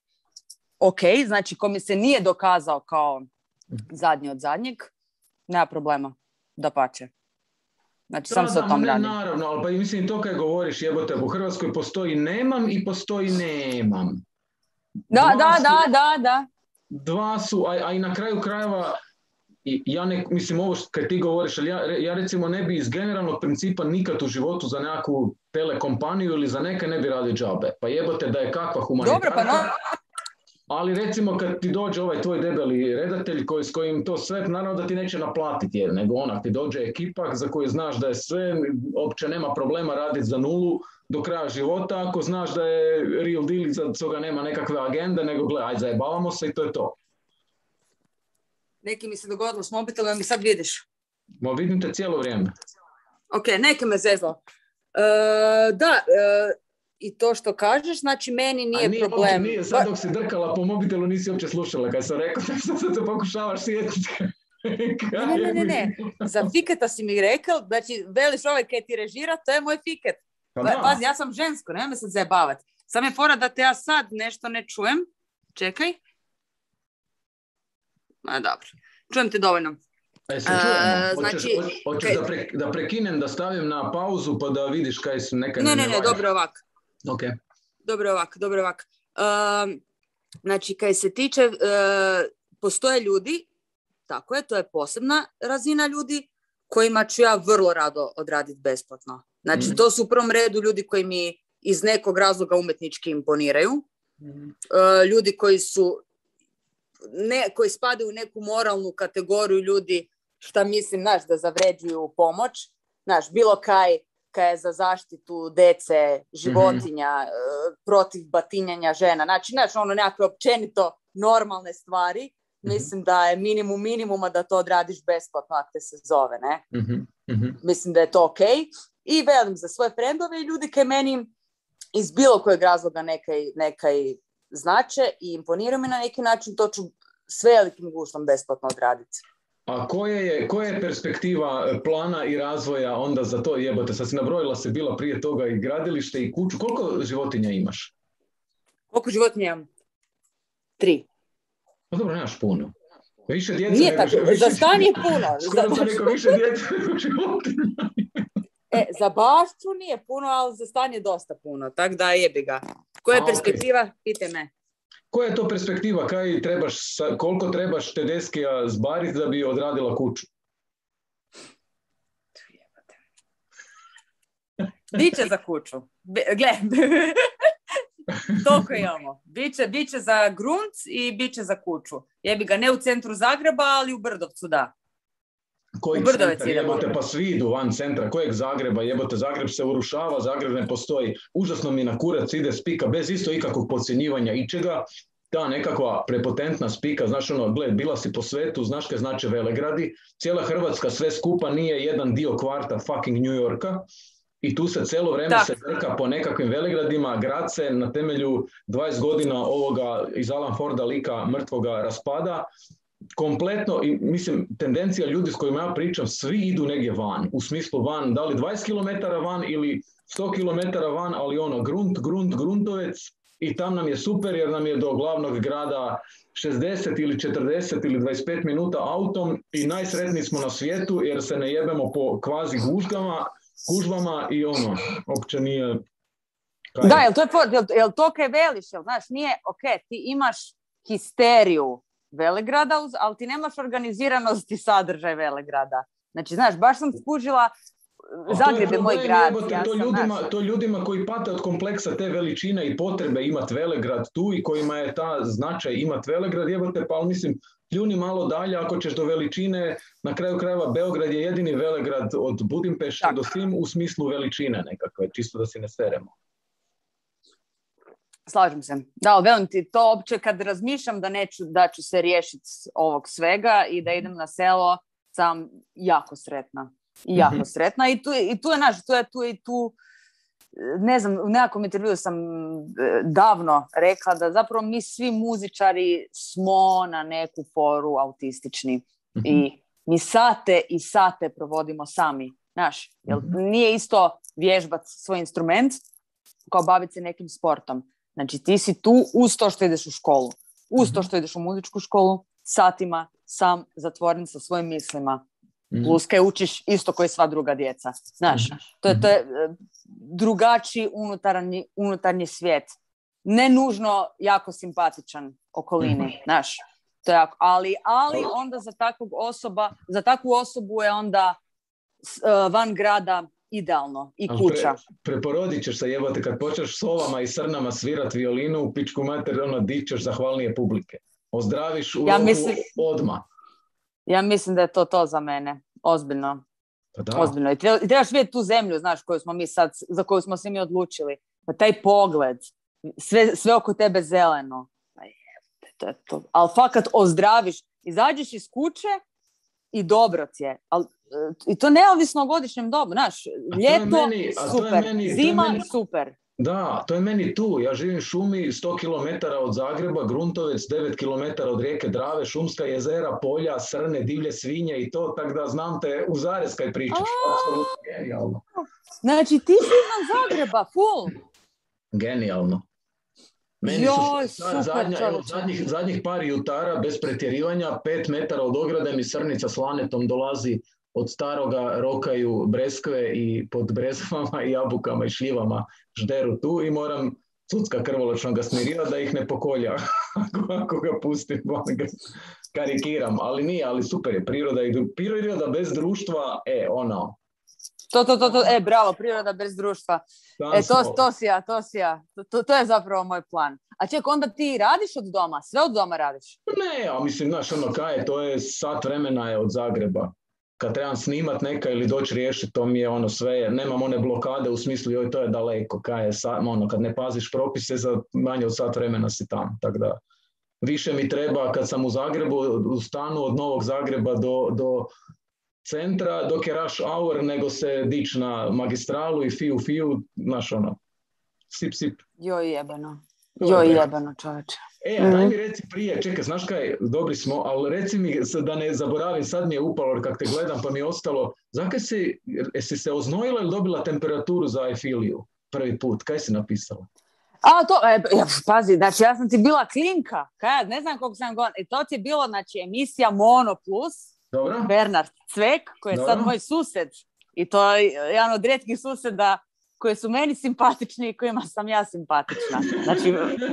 S2: ok, znači ko mi se nije dokazao kao zadnji od zadnjeg, nema problema, dapače. Znači,
S1: da,
S2: sam se o tom
S1: ne,
S2: radi.
S1: Naravno, ali pa mislim to kad govoriš, jebote, u Hrvatskoj postoji nemam i postoji nemam.
S2: Da, da, su, da, da, da.
S1: Dva su, a, a i na kraju krajeva, i, ja ne, mislim ovo kad ti govoriš, ali ja, ja recimo ne bi iz generalnog principa nikad u životu za nekakvu telekompaniju ili za neke ne bi radio džabe. Pa jebote da je kakva humanitarka.
S2: Dobro, pa no.
S1: Ali recimo kad ti dođe ovaj tvoj debeli redatelj koji, s kojim to sve, naravno da ti neće naplatiti jer, nego onak ti dođe ekipa za koju znaš da je sve, uopće nema problema raditi za nulu do kraja života, ako znaš da je real deal i za toga nema nekakve agende, nego gledaj, aj zajebavamo se i to je to.
S2: Neki mi se dogodilo s mobitelom, mi sad vidiš.
S1: Ma vidim te cijelo vrijeme.
S2: Ok, neke me zezlo. Uh, da, uh, i to što kažeš, znači meni nije, nije problem.
S1: Uopće, nije, sad dok si drkala po mobitelu nisi uopće slušala kad sam rekao, da sad se pokušavaš sjetiti.
S2: ne, ne, ne, ne, za fiketa si mi rekao, znači veliš ovaj kaj ti režira, to je moj fiket. Pa pazi, ja sam žensko, nema me sad zajebavati. Sam je fora da te ja sad nešto ne čujem. Čekaj. Ma dobro, čujem te dovoljno.
S1: E, se čujemo. Uh, znači, hoćeš, hoćeš kaj... da, pre, da prekinem, da stavim na pauzu pa da vidiš kaj su neka...
S2: Ne, ne, ne, dobro ovak.
S1: Ok.
S2: Dobro ovak, dobro ovak. Uh, znači, kaj se tiče, uh, postoje ljudi, tako je, to je posebna razina ljudi, kojima ću ja vrlo rado odraditi besplatno. Znači, mm. to su u prvom redu ljudi koji mi iz nekog razloga umetnički imponiraju. Mm. Uh, ljudi koji su, ne, koji spadaju u neku moralnu kategoriju ljudi, šta mislim, znaš, da zavređuju pomoć. Znaš, bilo kaj, kaj je za zaštitu dece, životinja, mm-hmm. protiv batinjanja žena. Znači, znaš, ono nekakve općenito normalne stvari. Mm-hmm. Mislim da je minimum minimuma da to odradiš besplatno ako te se zove, ne? Mm-hmm. Mislim da je to ok. I velim za svoje frendove i ljudi kaj meni iz bilo kojeg razloga nekaj, nekaj znače i imponiraju mi na neki način, to ću s velikim guštom besplatno odraditi.
S1: A koja je, koja je perspektiva plana i razvoja onda za to, jebote, sad si nabrojila se bila prije toga i gradilište i kuću, koliko životinja imaš?
S2: Koliko životinja imam? Tri.
S1: Pa dobro, nemaš puno. Više djece
S2: Nije
S1: nego,
S2: tako,
S1: više,
S2: za stan je puno.
S1: Skoro sam rekao više djece nego životinja.
S2: E, za bašću nije puno, ali za stan je dosta puno, tako da jebi ga. Koja je A, perspektiva? Okay. Pitaj me.
S1: Koja je to perspektiva? Kaj trebaš, koliko trebaš Tedeskija zbariti da bi odradila kuću?
S2: Biće za kuću. Gle, toliko imamo. Biće, biće za grunt i biće za kuću. Jebi ga, ne u centru Zagreba, ali u Brdovcu, da.
S1: Kojeg centra, jebote, pa svi idu van centra, kojeg Zagreba, jebote, Zagreb se urušava, Zagreb ne postoji, užasno mi na kurac ide spika, bez isto ikakvog podcjenjivanja ičega, ta nekakva prepotentna spika, znaš ono, gled, bila si po svetu, znaš kaj znače velegradi, cijela Hrvatska sve skupa nije jedan dio kvarta fucking New Yorka, i tu se cijelo vrijeme tak. se trka po nekakvim velegradima, grad se na temelju dvadeset godina ovoga iz Alan Forda lika mrtvoga raspada, kompletno, i mislim, tendencija ljudi s kojima ja pričam, svi idu negdje van, u smislu van, da li dvadeset kilometara van ili sto kilometara van, ali ono, grunt, grunt, gruntovec, i tam nam je super jer nam je do glavnog grada šezdeset ili četrdeset ili dvadeset pet minuta autom i najsretniji smo na svijetu jer se ne jebemo po kvazi gužgama, gužvama i ono, uopće nije... Kaj?
S2: Da, jel to, je, jel, jel to kaj veliš, jel, znaš, nije, ok, ti imaš histeriju Velegrada, ali ti nemaš organiziranost i sadržaj Velegrada. Znači, znaš, baš sam skužila, Zagreb je moj grad.
S1: Jebote,
S2: ja
S1: to,
S2: sam,
S1: ljudima,
S2: znaš,
S1: to ljudima koji pate od kompleksa te veličine i potrebe imati Velegrad tu i kojima je ta značaj imati Velegrad, jebote, pa ali mislim, pljuni malo dalje ako ćeš do veličine, na kraju krajeva Beograd je jedini Velegrad od Budimpešte do Sim u smislu veličine nekakve, čisto da si ne seremo.
S2: Slažem se. Da, ali velim ti, to opće kad razmišljam da neću, da ću se riješiti ovog svega i da idem na selo, sam jako sretna. Jako mm-hmm. sretna i tu, i tu je naš, tu je tu i tu, ne znam, u nekakvom intervju sam davno rekla da zapravo mi svi muzičari smo na neku foru autistični mm-hmm. i mi sate i sate provodimo sami, znaš, jer nije isto vježbat svoj instrument kao baviti se nekim sportom. Znači ti si tu uz to što ideš u školu, uz to što ideš u muzičku školu, satima sam zatvoren sa svojim mislima. Plus kaj učiš isto koji sva druga djeca. Znaš, to je, to je drugačiji unutarnji, unutarnji svijet. Ne nužno jako simpatičan okolini, znaš. To je jako, ali, ali onda za takvog osoba, za takvu osobu je onda uh, van grada idealno i kuća.
S1: Pre, preporodit ćeš se, jebote, kad počneš solama i srnama svirat violinu, u pičku mater, ono, dićeš zahvalnije publike. Ozdraviš u
S2: ja
S1: roku
S2: mislim,
S1: odmah.
S2: Ja mislim da je to to za mene. Ozbiljno.
S1: Pa da.
S2: Ozbiljno. I treba, trebaš vidjeti tu zemlju, znaš, koju smo mi sad, za koju smo se mi odlučili. Pa taj pogled, sve, sve oko tebe zeleno. Pa je, to je to. Ali fakat ozdraviš, izađeš iz kuće i dobro ti je. Al, i to neovisno o godišnjem dobu, znaš, ljeto, meni, super, meni, zima, meni... super.
S1: Da, to je meni tu. Ja živim u šumi sto kilometara od Zagreba, Gruntovec, devet kilometara od rijeke Drave, šumska jezera, polja, srne, divlje svinje i to, tako da znam te u zarez kaj pričaš. Apsolutno genijalno.
S2: Znači, ti si izvan Zagreba, full.
S1: Genijalno. Meni
S2: Joj,
S1: su
S2: super,
S1: zadnja, evo, zadnjih, zadnjih par jutara, bez pretjerivanja, pet metara od ograde mi srnica s lanetom dolazi od staroga, rokaju breskve i pod breskvama i jabukama i šljivama žderu tu i moram cucka krvoločno ga smirira da ih ne pokolja ako, ako ga pustim, ga karikiram, ali nije, ali super je priroda i priroda bez društva, e, ono.
S2: To, to, to, to, e, bravo, priroda bez društva. E, to, to si ja, to si ja. To, to je zapravo moj plan. A ček, onda ti radiš od doma? Sve od doma radiš?
S1: Ne, ja mislim, znaš, ono kaj, to je sat vremena je od Zagreba. Kad trebam snimat neka ili doći riješiti, to mi je ono sve, nemam one blokade u smislu, joj, to je daleko, kaj je, sa, ono, kad ne paziš propise, za manje od sat vremena si tam, tako da više mi treba kad sam u Zagrebu, u stanu od Novog Zagreba do, do centra, dok je rush hour, nego se dić na magistralu i fiju, fiju, znaš ono, sip, sip.
S2: Joj jebeno, joj jebeno čovječe.
S1: E, a daj mi reci prije, čekaj, znaš kaj, dobri smo, ali reci mi, da ne zaboravim, sad mi je upalo kak te gledam pa mi je ostalo, zakaj si, jesi se oznojila ili dobila temperaturu za Aifiliju prvi put, kaj si napisala?
S2: A to, e, ja, pazi, znači ja sam ti bila klinka, kaj, ne znam koliko sam godina, i to ti je bilo, znači, emisija Mono Plus, Dobro. Bernard Cvek, koji je Dobro. sad moj sused, i to je jedan od rijetkih suseda koji su meni simpatični i kojima sam ja simpatična. Znači,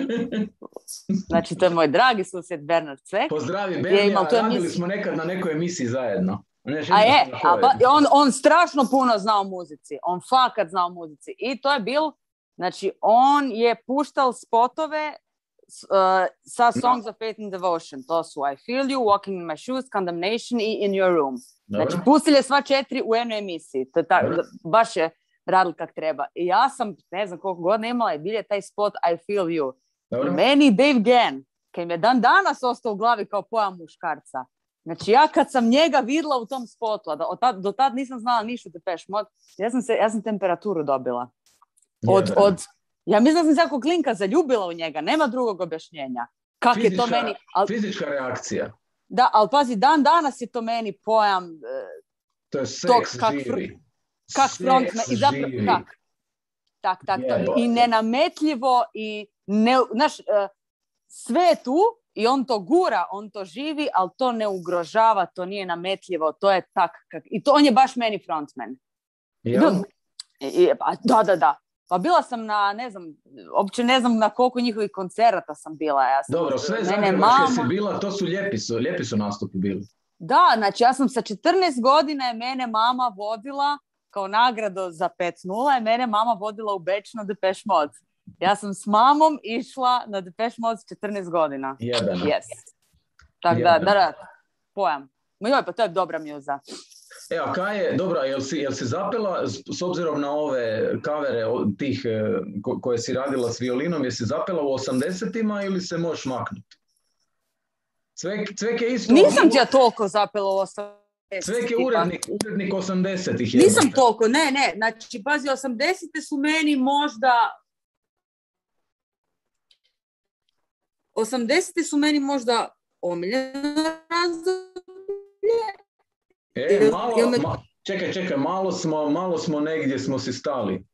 S2: znači to je moj dragi susjed Bernard Cvek.
S1: Pozdravi Bernija, radili emisiju. Smo nekad na nekoj emisiji zajedno.
S2: A je, a ba, on, on strašno puno zna o muzici. On fakat zna o muzici. I to je bil, znači on je puštal spotove uh, sa Songs no. of Faith and Devotion. To su I Feel You, Walking in My Shoes, Condemnation i In Your Room. Dobro. Znači pustili je sva četiri u jednoj emisiji. To je ta, baš je radili kak treba. I ja sam, ne znam koliko godina imala i bilje taj spot I Feel You. Dobro. I meni Dave Gann, kaj mi je dan danas ostao u glavi kao pojam muškarca. Znači ja kad sam njega vidjela u tom spotu, a do, tad, do tad nisam znala ništa Depeche Mode, ja sam, se, ja sam temperaturu dobila. Od, od, ja mislim da sam se jako klinka zaljubila u njega, nema drugog objašnjenja. Kak fizička, je to meni...
S1: Al... Fizička reakcija.
S2: Da, ali pazi, dan danas je to meni pojam uh,
S1: to je seks
S2: tog kak,
S1: živi.
S2: kak frontman.
S1: Seks
S2: I zapravo,
S1: živi.
S2: tak, tak, tak. To,
S1: Jebote.
S2: I nenametljivo i ne, znaš, uh, sve je tu i on to gura, on to živi, ali to ne ugrožava, to nije nametljivo, to je tak. Kak, i to on je baš meni frontman.
S1: Jel?
S2: I, i, pa, da, da, da. Pa bila sam na, ne znam, uopće ne znam na koliko njihovih koncerata sam bila. Ja sam,
S1: Dobro, sve zagrebačke mama... si bila, to su lijepi su, lijepi su nastupi bili.
S2: Da, znači ja sam sa četrnaest godina je mene mama vodila kao nagradu za pet nula je mene mama vodila u Beč na Depeche Mode. Ja sam s mamom išla na Depeche Mode s četrnaest godina.
S1: Jebeno.
S2: Yes. Tako da, da, da, pojam. Ma joj, pa to je dobra mjuza.
S1: E, a kaj je, dobro, jel si, jel si zapela, s obzirom na ove kavere tih ko, koje si radila s violinom, jesi zapela u osamdesetima ili se možeš maknuti? Cvek, Cvek je isto...
S2: Nisam ti ja toliko zapela u osamdesetima.
S1: Cvek je urednik, urednik osamdesetih.
S2: Nisam toliko, ne, ne. Znači, pazi, osamdesete su meni možda... osamdesete su meni možda omiljeno razdoblje.
S1: E, malo, me... ma, čekaj, čekaj, malo smo, malo smo negdje smo si stali.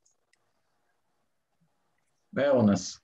S1: Evo nas.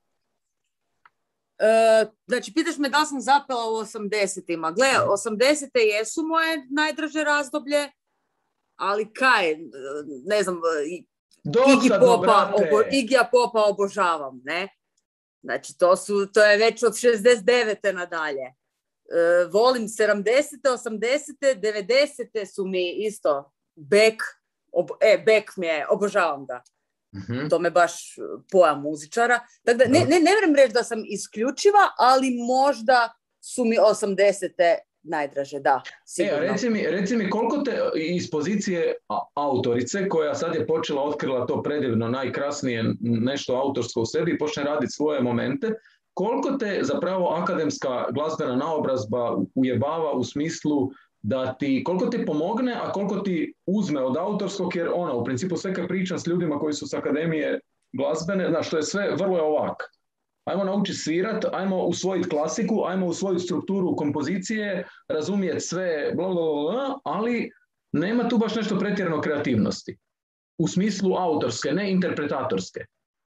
S2: E, znači, pitaš me da li sam zapela u osamdesetima. Gle, osamdesete jesu moje najdraže razdoblje, ali kaj, ne znam, Iggy Popa, obo, Iggy Popa obožavam, ne? Znači, to, su, to je već od šezdeset devete nadalje. Uh, volim sedamdesete, osamdesete, devedesete su mi isto Beck, ob, e, Beck mi je, obožavam ga. Uh-huh. To me baš pojam muzičara. Tako da, ne, ne, ne vrem reći da sam isključiva, ali možda su mi osamdesete najdraže, da.
S1: E, reci mi, reci mi koliko te iz pozicije autorice, koja sad je počela, otkrila to predivno, najkrasnije nešto autorsko u sebi i počne raditi svoje momente, koliko te zapravo akademska glazbena naobrazba ujebava u smislu da ti, koliko ti pomogne, a koliko ti uzme od autorskog, jer ono, u principu sve kad pričam s ljudima koji su s akademije glazbene, znaš, to je sve vrlo je ovak. Ajmo naučiti svirat, ajmo usvojiti klasiku, ajmo usvojiti strukturu kompozicije, razumjeti sve, bla, bla, bla, ali nema tu baš nešto pretjerano kreativnosti. U smislu autorske, ne interpretatorske.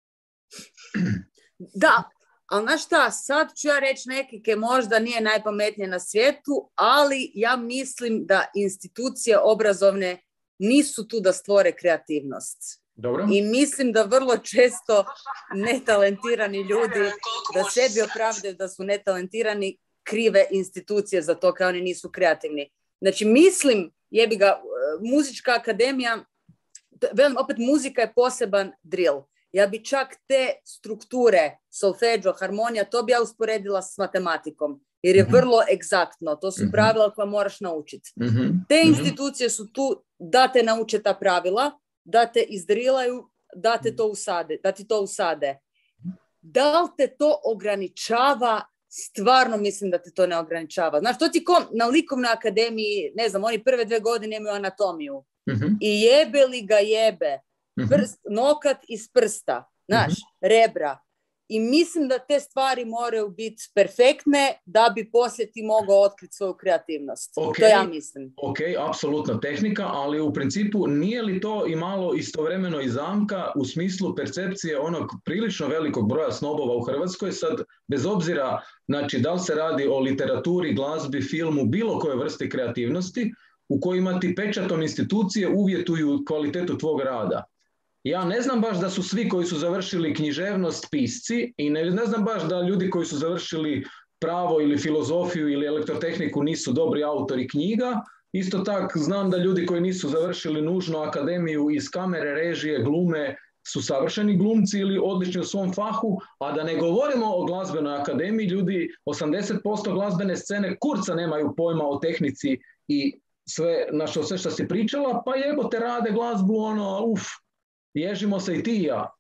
S2: Da, ali znaš šta, sad ću ja reći nekike možda nije najpametnije na svijetu, ali ja mislim da institucije obrazovne nisu tu da stvore kreativnost.
S1: Dobro.
S2: I mislim da vrlo često netalentirani ljudi da sebi opravdaju da su netalentirani, krive institucije za to kao oni nisu kreativni. Znači mislim, jebi ga, muzička akademija, velim, opet muzika je poseban drill. Ja bi čak te strukture, solfeggio, harmonija, to bi ja usporedila s matematikom. Jer je vrlo egzaktno. To su pravila koja moraš naučiti. Te institucije su tu da te nauče ta pravila, da te izdrilaju, da te to usade, da ti to usade. Da li te to ograničava? Stvarno mislim da te to ne ograničava. Znaš, to ti ko na likovnoj akademiji, ne znam, oni prve dve godine imaju anatomiju. Uh-huh. I jebe li ga jebe. Prst, nokat iz prsta, znaš, uh-huh. rebra. I mislim da te stvari moraju biti perfektne da bi poslije ti mogao otkriti svoju kreativnost. Okay, to ja mislim.
S1: Ok, apsolutno tehnika, ali u principu nije li to i malo istovremeno i zamka u smislu percepcije onog prilično velikog broja snobova u Hrvatskoj, sad bez obzira, znači, da li se radi o literaturi, glazbi, filmu, bilo koje vrste kreativnosti, u kojima ti pečatom institucije uvjetuju kvalitetu tvog rada. Ja ne znam baš da su svi koji su završili književnost pisci i ne, ne znam baš da ljudi koji su završili pravo ili filozofiju ili elektrotehniku nisu dobri autori knjiga. Isto tako znam da ljudi koji nisu završili nužno akademiju iz kamere, režije, glume su savršeni glumci ili odlični u svom fahu, a da ne govorimo o glazbenoj akademiji, ljudi osamdeset posto glazbene scene kurca nemaju pojma o tehnici i sve, na što, sve što si pričala, pa jebote rade glazbu, ono, uf, ježimo se i ti i ja.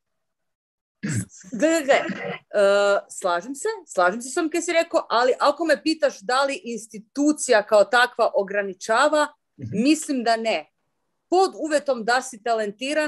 S2: Gle, gle, uh, slažem se, slažem se sam kaj si rekao, ali ako me pitaš da li institucija kao takva ograničava, mm-hmm. mislim da ne. Pod uvjetom da si talentiran,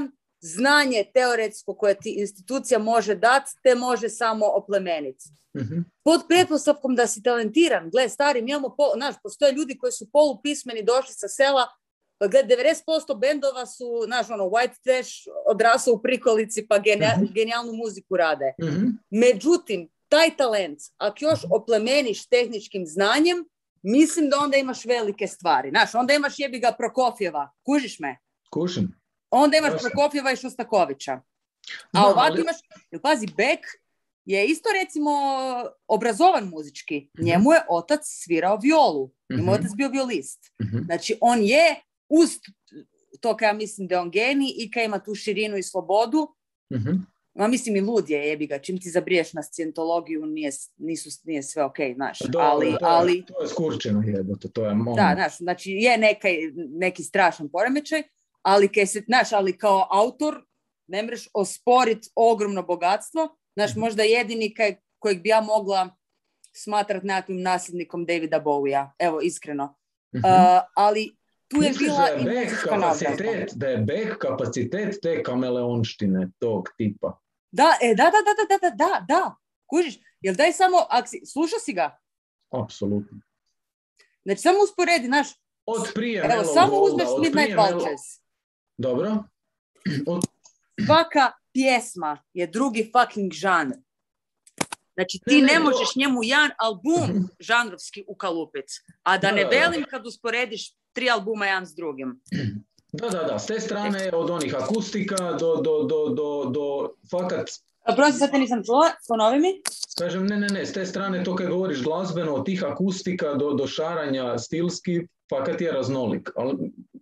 S2: znanje teoretsko koje ti institucija može dati, te može samo oplemeniti.
S1: Mm-hmm.
S2: Pod pretpostavkom da si talentiran. Gle, stari, mi imamo, pol, znaš, postoje ljudi koji su polupismeni, došli sa sela, pa gle, devedeset posto bendova su, znaš, ono, white trash, odrasao u prikolici, pa genija, mm-hmm. genijalnu muziku rade.
S1: Mm-hmm.
S2: Međutim, taj talent, ako još oplemeniš tehničkim znanjem, mislim da onda imaš velike stvari. Znaš, onda imaš jebi ga Prokofjeva. Kužiš me?
S1: Kužim.
S2: Onda imaš
S1: Kužim.
S2: Prokofjeva i Šostakovića. A
S1: no,
S2: ovako
S1: ali...
S2: imaš, pazi, Beck je isto recimo obrazovan muzički. Mm-hmm. Njemu je otac svirao violu. Mm-hmm. Njemu je otac bio violist.
S1: Mm-hmm.
S2: Znači, on je uz to kaj ja mislim da je on genij i kaj ima tu širinu i slobodu.
S1: Mm-hmm.
S2: Ma mislim i lud je, jebi ga, čim ti zabriješ na scijentologiju nije, nisu, nije sve ok, znaš,
S1: Do,
S2: ali...
S1: to,
S2: ali
S1: to je skurčeno jebote, to je... On...
S2: Da, znaš, znači je nekaj, neki strašan poremećaj, ali, kaj se, znaš, ali kao autor ne mreš osporiti ogromno bogatstvo, znaš, mm-hmm. možda jedini kaj, kojeg bi ja mogla smatrati nekakvim nasljednikom Davida Bowija, evo, iskreno. Mm-hmm. Uh, ali tu je
S1: Misliš
S2: bila
S1: da je
S2: i
S1: Beck
S2: muzička naobrazba.
S1: Da je Beck kapacitet te kameleonštine tog tipa.
S2: Da, e, da, da, da, da, da, da, da, kužiš, jel daj samo, ak si, slušao si ga?
S1: Apsolutno.
S2: Znači, samo usporedi, znaš,
S1: od prije
S2: evo,
S1: Mellow
S2: samo
S1: Golda,
S2: uzmeš
S1: od
S2: Midnight
S1: prije
S2: Vultures.
S1: Melo... Dobro. Od...
S2: Svaka pjesma je drugi fucking žanr. Znači, ti ne, ne, ne možeš to... njemu jedan album žanrovski ukalupit, a da, da ne velim da, da. Kad usporediš tri albuma jedan s drugim.
S1: Da, da, da. S te strane od onih akustika do, do, do, do, do fakat...
S2: A prosim, sad te nisam čula, ponovi mi.
S1: Kažem, ne, ne, ne, s te strane to kad govoriš glazbeno, od tih akustika do, do šaranja stilski, fakat je raznolik. Ali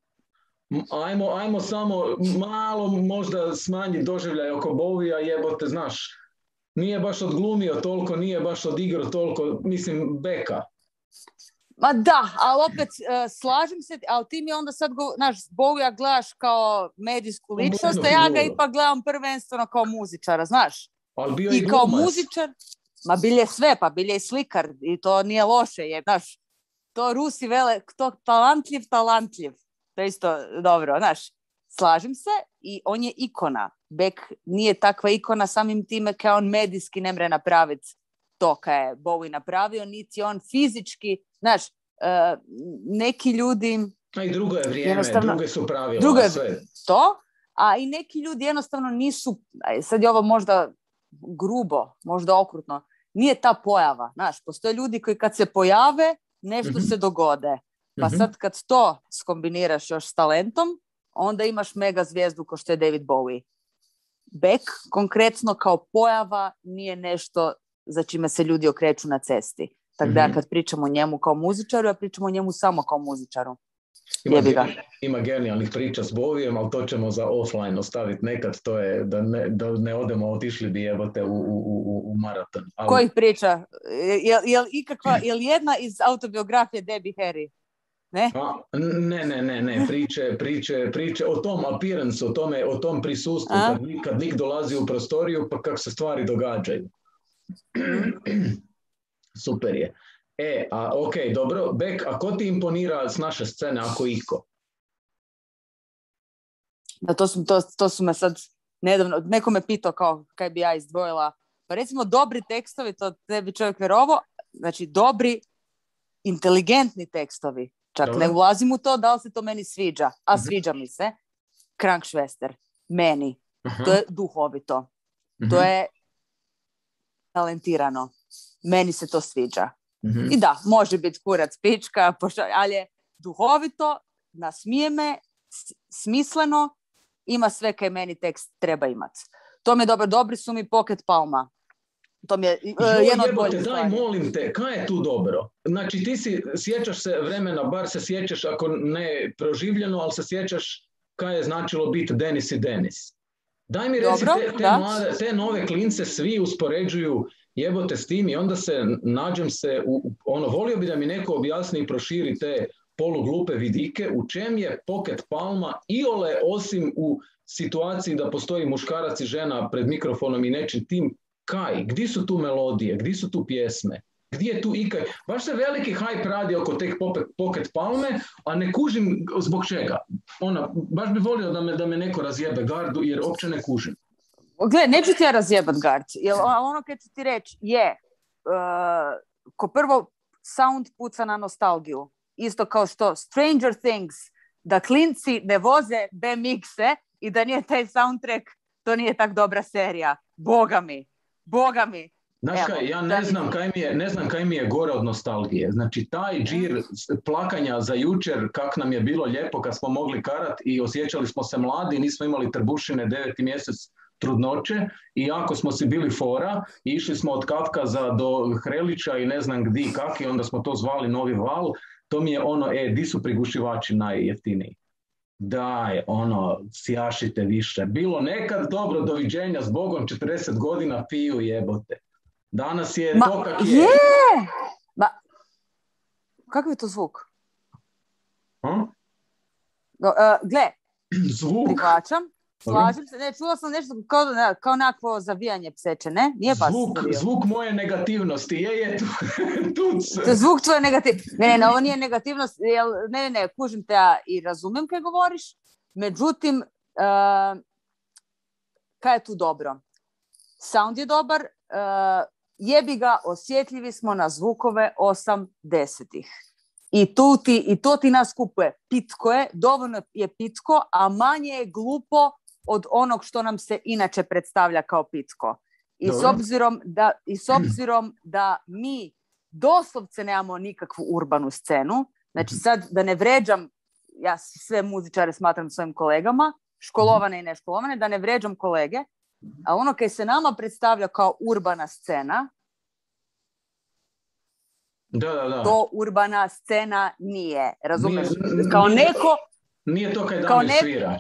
S1: ajmo, ajmo samo malo možda smanjiti doživljaj oko Bowija, jebote, znaš, nije baš odglumio toliko, nije baš odigrao toliko, mislim, Becka.
S2: Ma da, ali opet uh, slažem se, ali ti mi onda sad, go, naš, Bowija gledaš kao medijsku ličnost, a ja ga ipak gledam prvenstveno kao muzičara, znaš?
S1: Ali bio
S2: i,
S1: i
S2: kao
S1: glumac.
S2: Muzičar, ma bilje sve, pa bilje i slikar i to nije loše, je, znaš, to Rusi vele, to talantljiv, talantljiv, to je isto dobro, znaš, slažem se i on je ikona. Beck nije takva ikona samim time kao on medijski ne mre napraviti to kaj je Bowie napravio, niti on fizički, znaš, uh, neki ljudi...
S1: A i drugo je vrijeme, druge su pravila,
S2: drugo je
S1: sve.
S2: To, a i neki ljudi jednostavno nisu, sad je ovo možda grubo, možda okrutno, nije ta pojava, znaš, postoje ljudi koji kad se pojave, nešto mm-hmm. se dogode. Pa mm-hmm. sad kad to skombiniraš još s talentom, onda imaš mega zvijezdu kao što je David Bowie. Beck konkretno kao pojava nije nešto za čime se ljudi okreću na cesti. Tako da mm-hmm. kad pričamo o njemu kao muzičaru, ja pričamo o njemu samo kao muzičaru.
S1: Ima, ga. ima genijalnih priča s Bowijem, ali to ćemo za offline ostaviti nekad, to je da ne, da ne odemo, otišli bi jebote u, u, u, u maraton. Ali...
S2: Kojih priča? Je, je, li ikakva, je li jedna iz autobiografije Debbie Harry? Ne?
S1: A, ne, ne, ne, ne, priče, priče, priče o tom appearance, o, tome, o tom prisustvu, kad, kad lik dolazi u prostoriju, pa kako se stvari događaju. Super je. E, a ok, dobro, Beck, a ko ti imponira s naše scene, ako iko?
S2: Da, to su, to, to su me sad nedavno, neko me pitao kao kaj bi ja izdvojila. Pa recimo dobri tekstovi, to ne bi čovjek vjerovao, znači dobri, inteligentni tekstovi. Čak dobro. Ne ulazim u to da li se to meni sviđa, a uh-huh. sviđa mi se. Krankšvester, meni. Uh-huh. To je duhovito. Uh-huh. To je talentirano. Meni se to sviđa. Mm-hmm. I da, može biti kurac, pička, poša, ali je duhovito, nasmije me, smisleno, ima sve kaj meni tekst treba imati. To mi je dobro, dobri su mi Pocket Palma. To mi je uh, jedno od boljih stvari.
S1: Daj, molim te, kaj je tu dobro? Znači ti si, sjećaš se vremena, bar se sjećaš, ako ne proživljeno, ali se sjećaš kaj je značilo biti Denis i Denis. Daj mi reci, dobro, te, te, mlade, te nove klince svi uspoređuju jebote s tim i onda se nađem se, u, ono, volio bi da mi neko objasni i proširi te poluglupe vidike, u čem je Pocket Palma iole osim u situaciji da postoji muškarac i žena pred mikrofonom i nečim tim, kaj, gdje su tu melodije, gdje su tu pjesme? Gdje je tu ikaj? Baš se veliki hype radi oko tek Pocket Palme, a ne kužim zbog čega. Ona, baš bi volio da me, da me neko razjebe gardu, jer uopće ne kužim.
S2: Gle, neću ti ja razjebat gard, jer ono kad ću ti reći je, uh, ko prvo sound puca na nostalgiju. Isto kao što Stranger Things, da klinci ne voze B M X-e i da nije taj soundtrack, to nije tak dobra serija. Boga mi, boga mi.
S1: Znaš kaj, ja ne znam kaj, mi je, ne znam kaj mi je gore od nostalgije. Znači, taj džir plakanja za jučer, kak nam je bilo lijepo kad smo mogli karat i osjećali smo se mladi, nismo imali trbušine deveti mjesec trudnoće i jako smo si bili fora i išli smo od Kavkaza do Hrelića i ne znam gdje i kak i onda smo to zvali Novi val. To mi je ono, e, di su prigušivači najjeftiniji? Daj, ono, sjašite više. Bilo nekad, dobro, doviđenja s Bogom, četrdeset godina piju jebote. Danas je
S2: Ma,
S1: to kak je.
S2: je! Ma, kakav je to zvuk?
S1: Hm?
S2: No, uh, gle,
S1: Zvuk?
S2: prihvaćam, slažem se, ne, čula sam nešto kao, ne, kao nekako zavijanje pseće, ne? Nije baš
S1: zvuk, zvuk moje negativnosti, je, je, tu, tu se.
S2: To je zvuk tvoje negativnosti. Ne, ne, ne, ovo nije negativnost, jel, ne, ne, ne, kužim te ja i razumijem kaj govoriš, međutim, uh, kaj je tu dobro? Sound je dobar, uh, jebi ga, osjetljivi smo na zvukove osamdesetih. I, tu ti, I to ti nas kupuje. Pitko je, dovoljno je pitko, a manje je glupo od onog što nam se inače predstavlja kao pitko. I s obzirom da, i s obzirom da mi doslovce nemamo nikakvu urbanu scenu, znači sad da ne vređam, ja sve muzičare smatram svojim kolegama, školovane i neškolovane, da ne vređam kolege, a ono kaj se nama predstavlja kao urbana scena,
S1: Da, da, da.
S2: to urbana scena nije. Razumeš?
S1: Nije,
S2: kao
S1: nije,
S2: neko...
S1: Nije to kaj Damir
S2: ne,
S1: svira.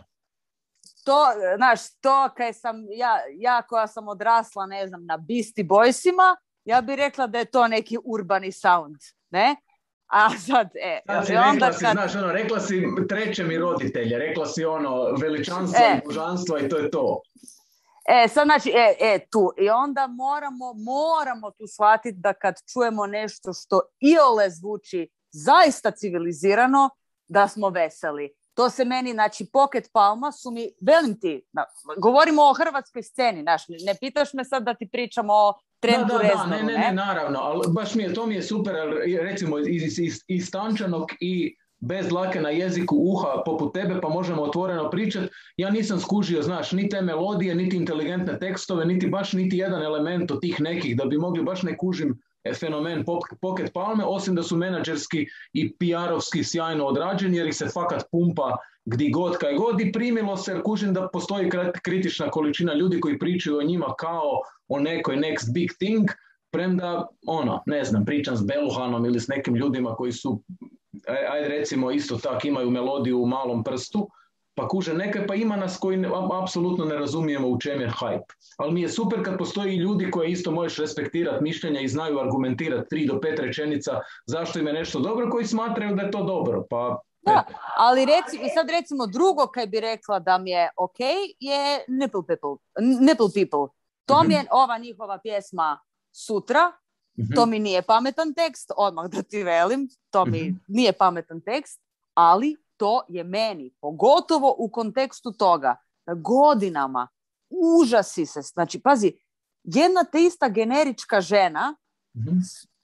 S2: To, znaš, to kaj sam, ja, ja koja sam odrasla, ne znam, na Beastie Boysima, ja bih rekla da je to neki urbani sound, ne? A sad, e...
S1: Sad si
S2: onda
S1: rekla si,
S2: kad...
S1: znaš, ono, rekla si treće mi roditelje, rekla si ono, veličanstvo
S2: e.
S1: i božanstvo i to je to.
S2: E, sad znači, e, e, tu. I onda moramo, moramo tu shvatiti da kad čujemo nešto što iole zvuči zaista civilizirano, da smo veseli. To se meni, znači, Pocket Palma su mi, velim ti, na, govorimo o hrvatskoj sceni, znaš, ne pitaš me sad da ti pričamo o Trentu Reznonu,
S1: ne? Ne, ne, ne, naravno, ali baš mi je, to mi je super, recimo, iz, iz, iz stančanog i bez dlake na jeziku uha poput tebe, pa možemo otvoreno pričati. Ja nisam skužio, znaš, ni te melodije, niti inteligentne tekstove, niti baš niti jedan element od tih nekih, da bi mogli, baš ne kužim fenomen Pocket Palme, osim da su menadžerski i P R-ovski sjajno odrađeni, jer ih se fakat pumpa gdje god, kaj god, i primilo se, jer kužim da postoji kritična količina ljudi koji pričaju o njima kao o nekoj next big thing, premda, ono, ne znam, pričam s Beluhanom ili s nekim ljudima koji su, ajde recimo, isto tak imaju melodiju u malom prstu, pa kuže neke, pa ima nas koji ne, apsolutno ne razumijemo u čem je hype. Ali mi je super kad postoji ljudi koje isto možeš respektirati mišljenja i znaju argumentirati tri do pet rečenica zašto im je nešto dobro, koji smatraju da je to dobro. Pa,
S2: da, ali reci, i sad recimo drugo kaj bi rekla da mi je ok je Nipple People. Nipple People. To mi je ova njihova pjesma Sutra. Mm-hmm. To mi nije pametan tekst, odmah da ti velim, to mi mm-hmm. nije pametan tekst, ali to je meni, pogotovo u kontekstu toga, da godinama užasi se, znači, pazi, jedna te ista generička žena, mm-hmm.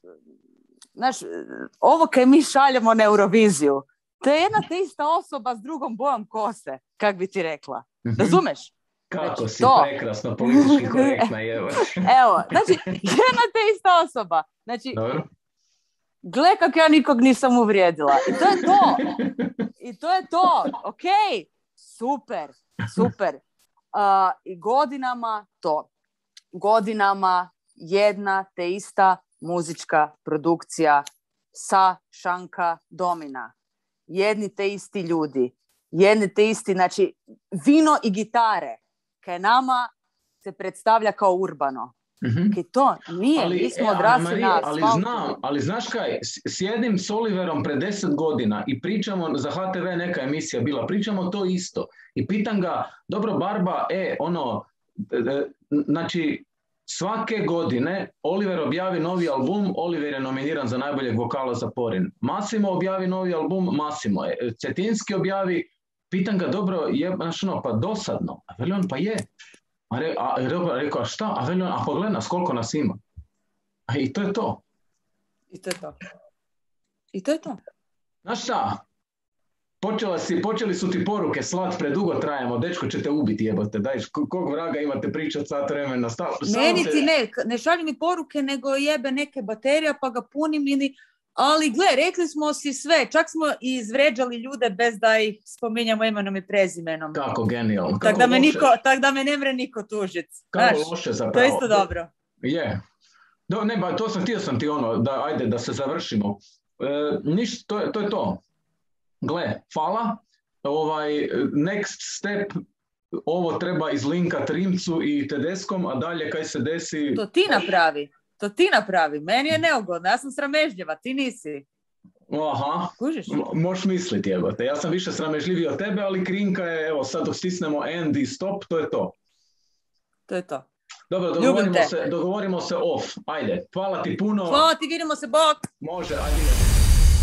S2: znaš, ovo kaj mi šaljemo na Euroviziju, to je jedna te ista osoba s drugom bojom kose, kak bi ti rekla, mm-hmm. razumeš?
S1: Kako
S2: znači,
S1: si
S2: to.
S1: prekrasno politički korektna, evo.
S2: Evo, znači, jedna te ista osoba, znači,
S1: dobro.
S2: Gle kako ja nikog nisam uvrijedila. I to je to. I to je to. Ok, super, super. Uh, I godinama to. Godinama jedna te ista muzička produkcija sa šanka domina. Jedni te isti ljudi. Jedni te isti, znači, vino i gitare. Kaj nama se predstavlja kao urbano. Mm-hmm. Okay, to nije, ali, mi smo odrasli na
S1: ali, znam, ali znaš kaj, sjedim s Oliverom pred deset godina i pričamo, za H T V neka emisija bila, pričamo to isto i pitam ga, dobro Barba, e, ono, e, znači, Svake godine Oliver objavi novi album, Oliver je nominiran za najboljeg vokala za Porin. Massimo objavi novi album, Massimo je. Cetinski objavi, pitan ga dobro, je, znaš ono, pa dosadno. A veli on, pa je. A, re, a rekao, a šta? A veli on, a pogledaj nas, koliko nas ima. A i to je to.
S2: I to je to. I to je to.
S1: Znaš šta? Počela si, počeli su ti poruke slat, predugo trajamo, dečko će te ubiti, jebote, daj, kog vraga imate pričat sat vremena? Stav,
S2: Meni
S1: se...
S2: ti ne, ne šalju mi poruke, nego jebe neke baterija, pa ga punim, ili... ali gle, rekli smo si sve, čak smo i izvređali ljude bez da ih spominjamo imenom i prezimenom.
S1: Kako genijalno.
S2: Tako da, me niko, tak da me ne mre niko tužiti.
S1: Kako znaš, loše zapravo.
S2: To je isto dobro.
S1: Je. Do, ne, ba, to sam, htio sam ti ono, da, ajde, da se završimo. E, niš, to, to je to. Gle, hvala. Ovaj, next step, ovo treba izlinkat Rimcu i Tedeskom, a dalje kaj se desi...
S2: To ti napravi. To ti napravi. Meni je neugodno. Ja sam sramežljiva, ti nisi.
S1: Aha.
S2: Kužiš?
S1: Možeš misliti, evo te. Ja sam više sramežljiviji od tebe, ali Krinka je, evo, sad dok stisnemo end i stop, to je to.
S2: To je to.
S1: Dobro, dogovorimo se, dogovorimo se off. Ajde, hvala ti puno.
S2: Hvala ti, vidimo se, bok.
S1: Može, ajde.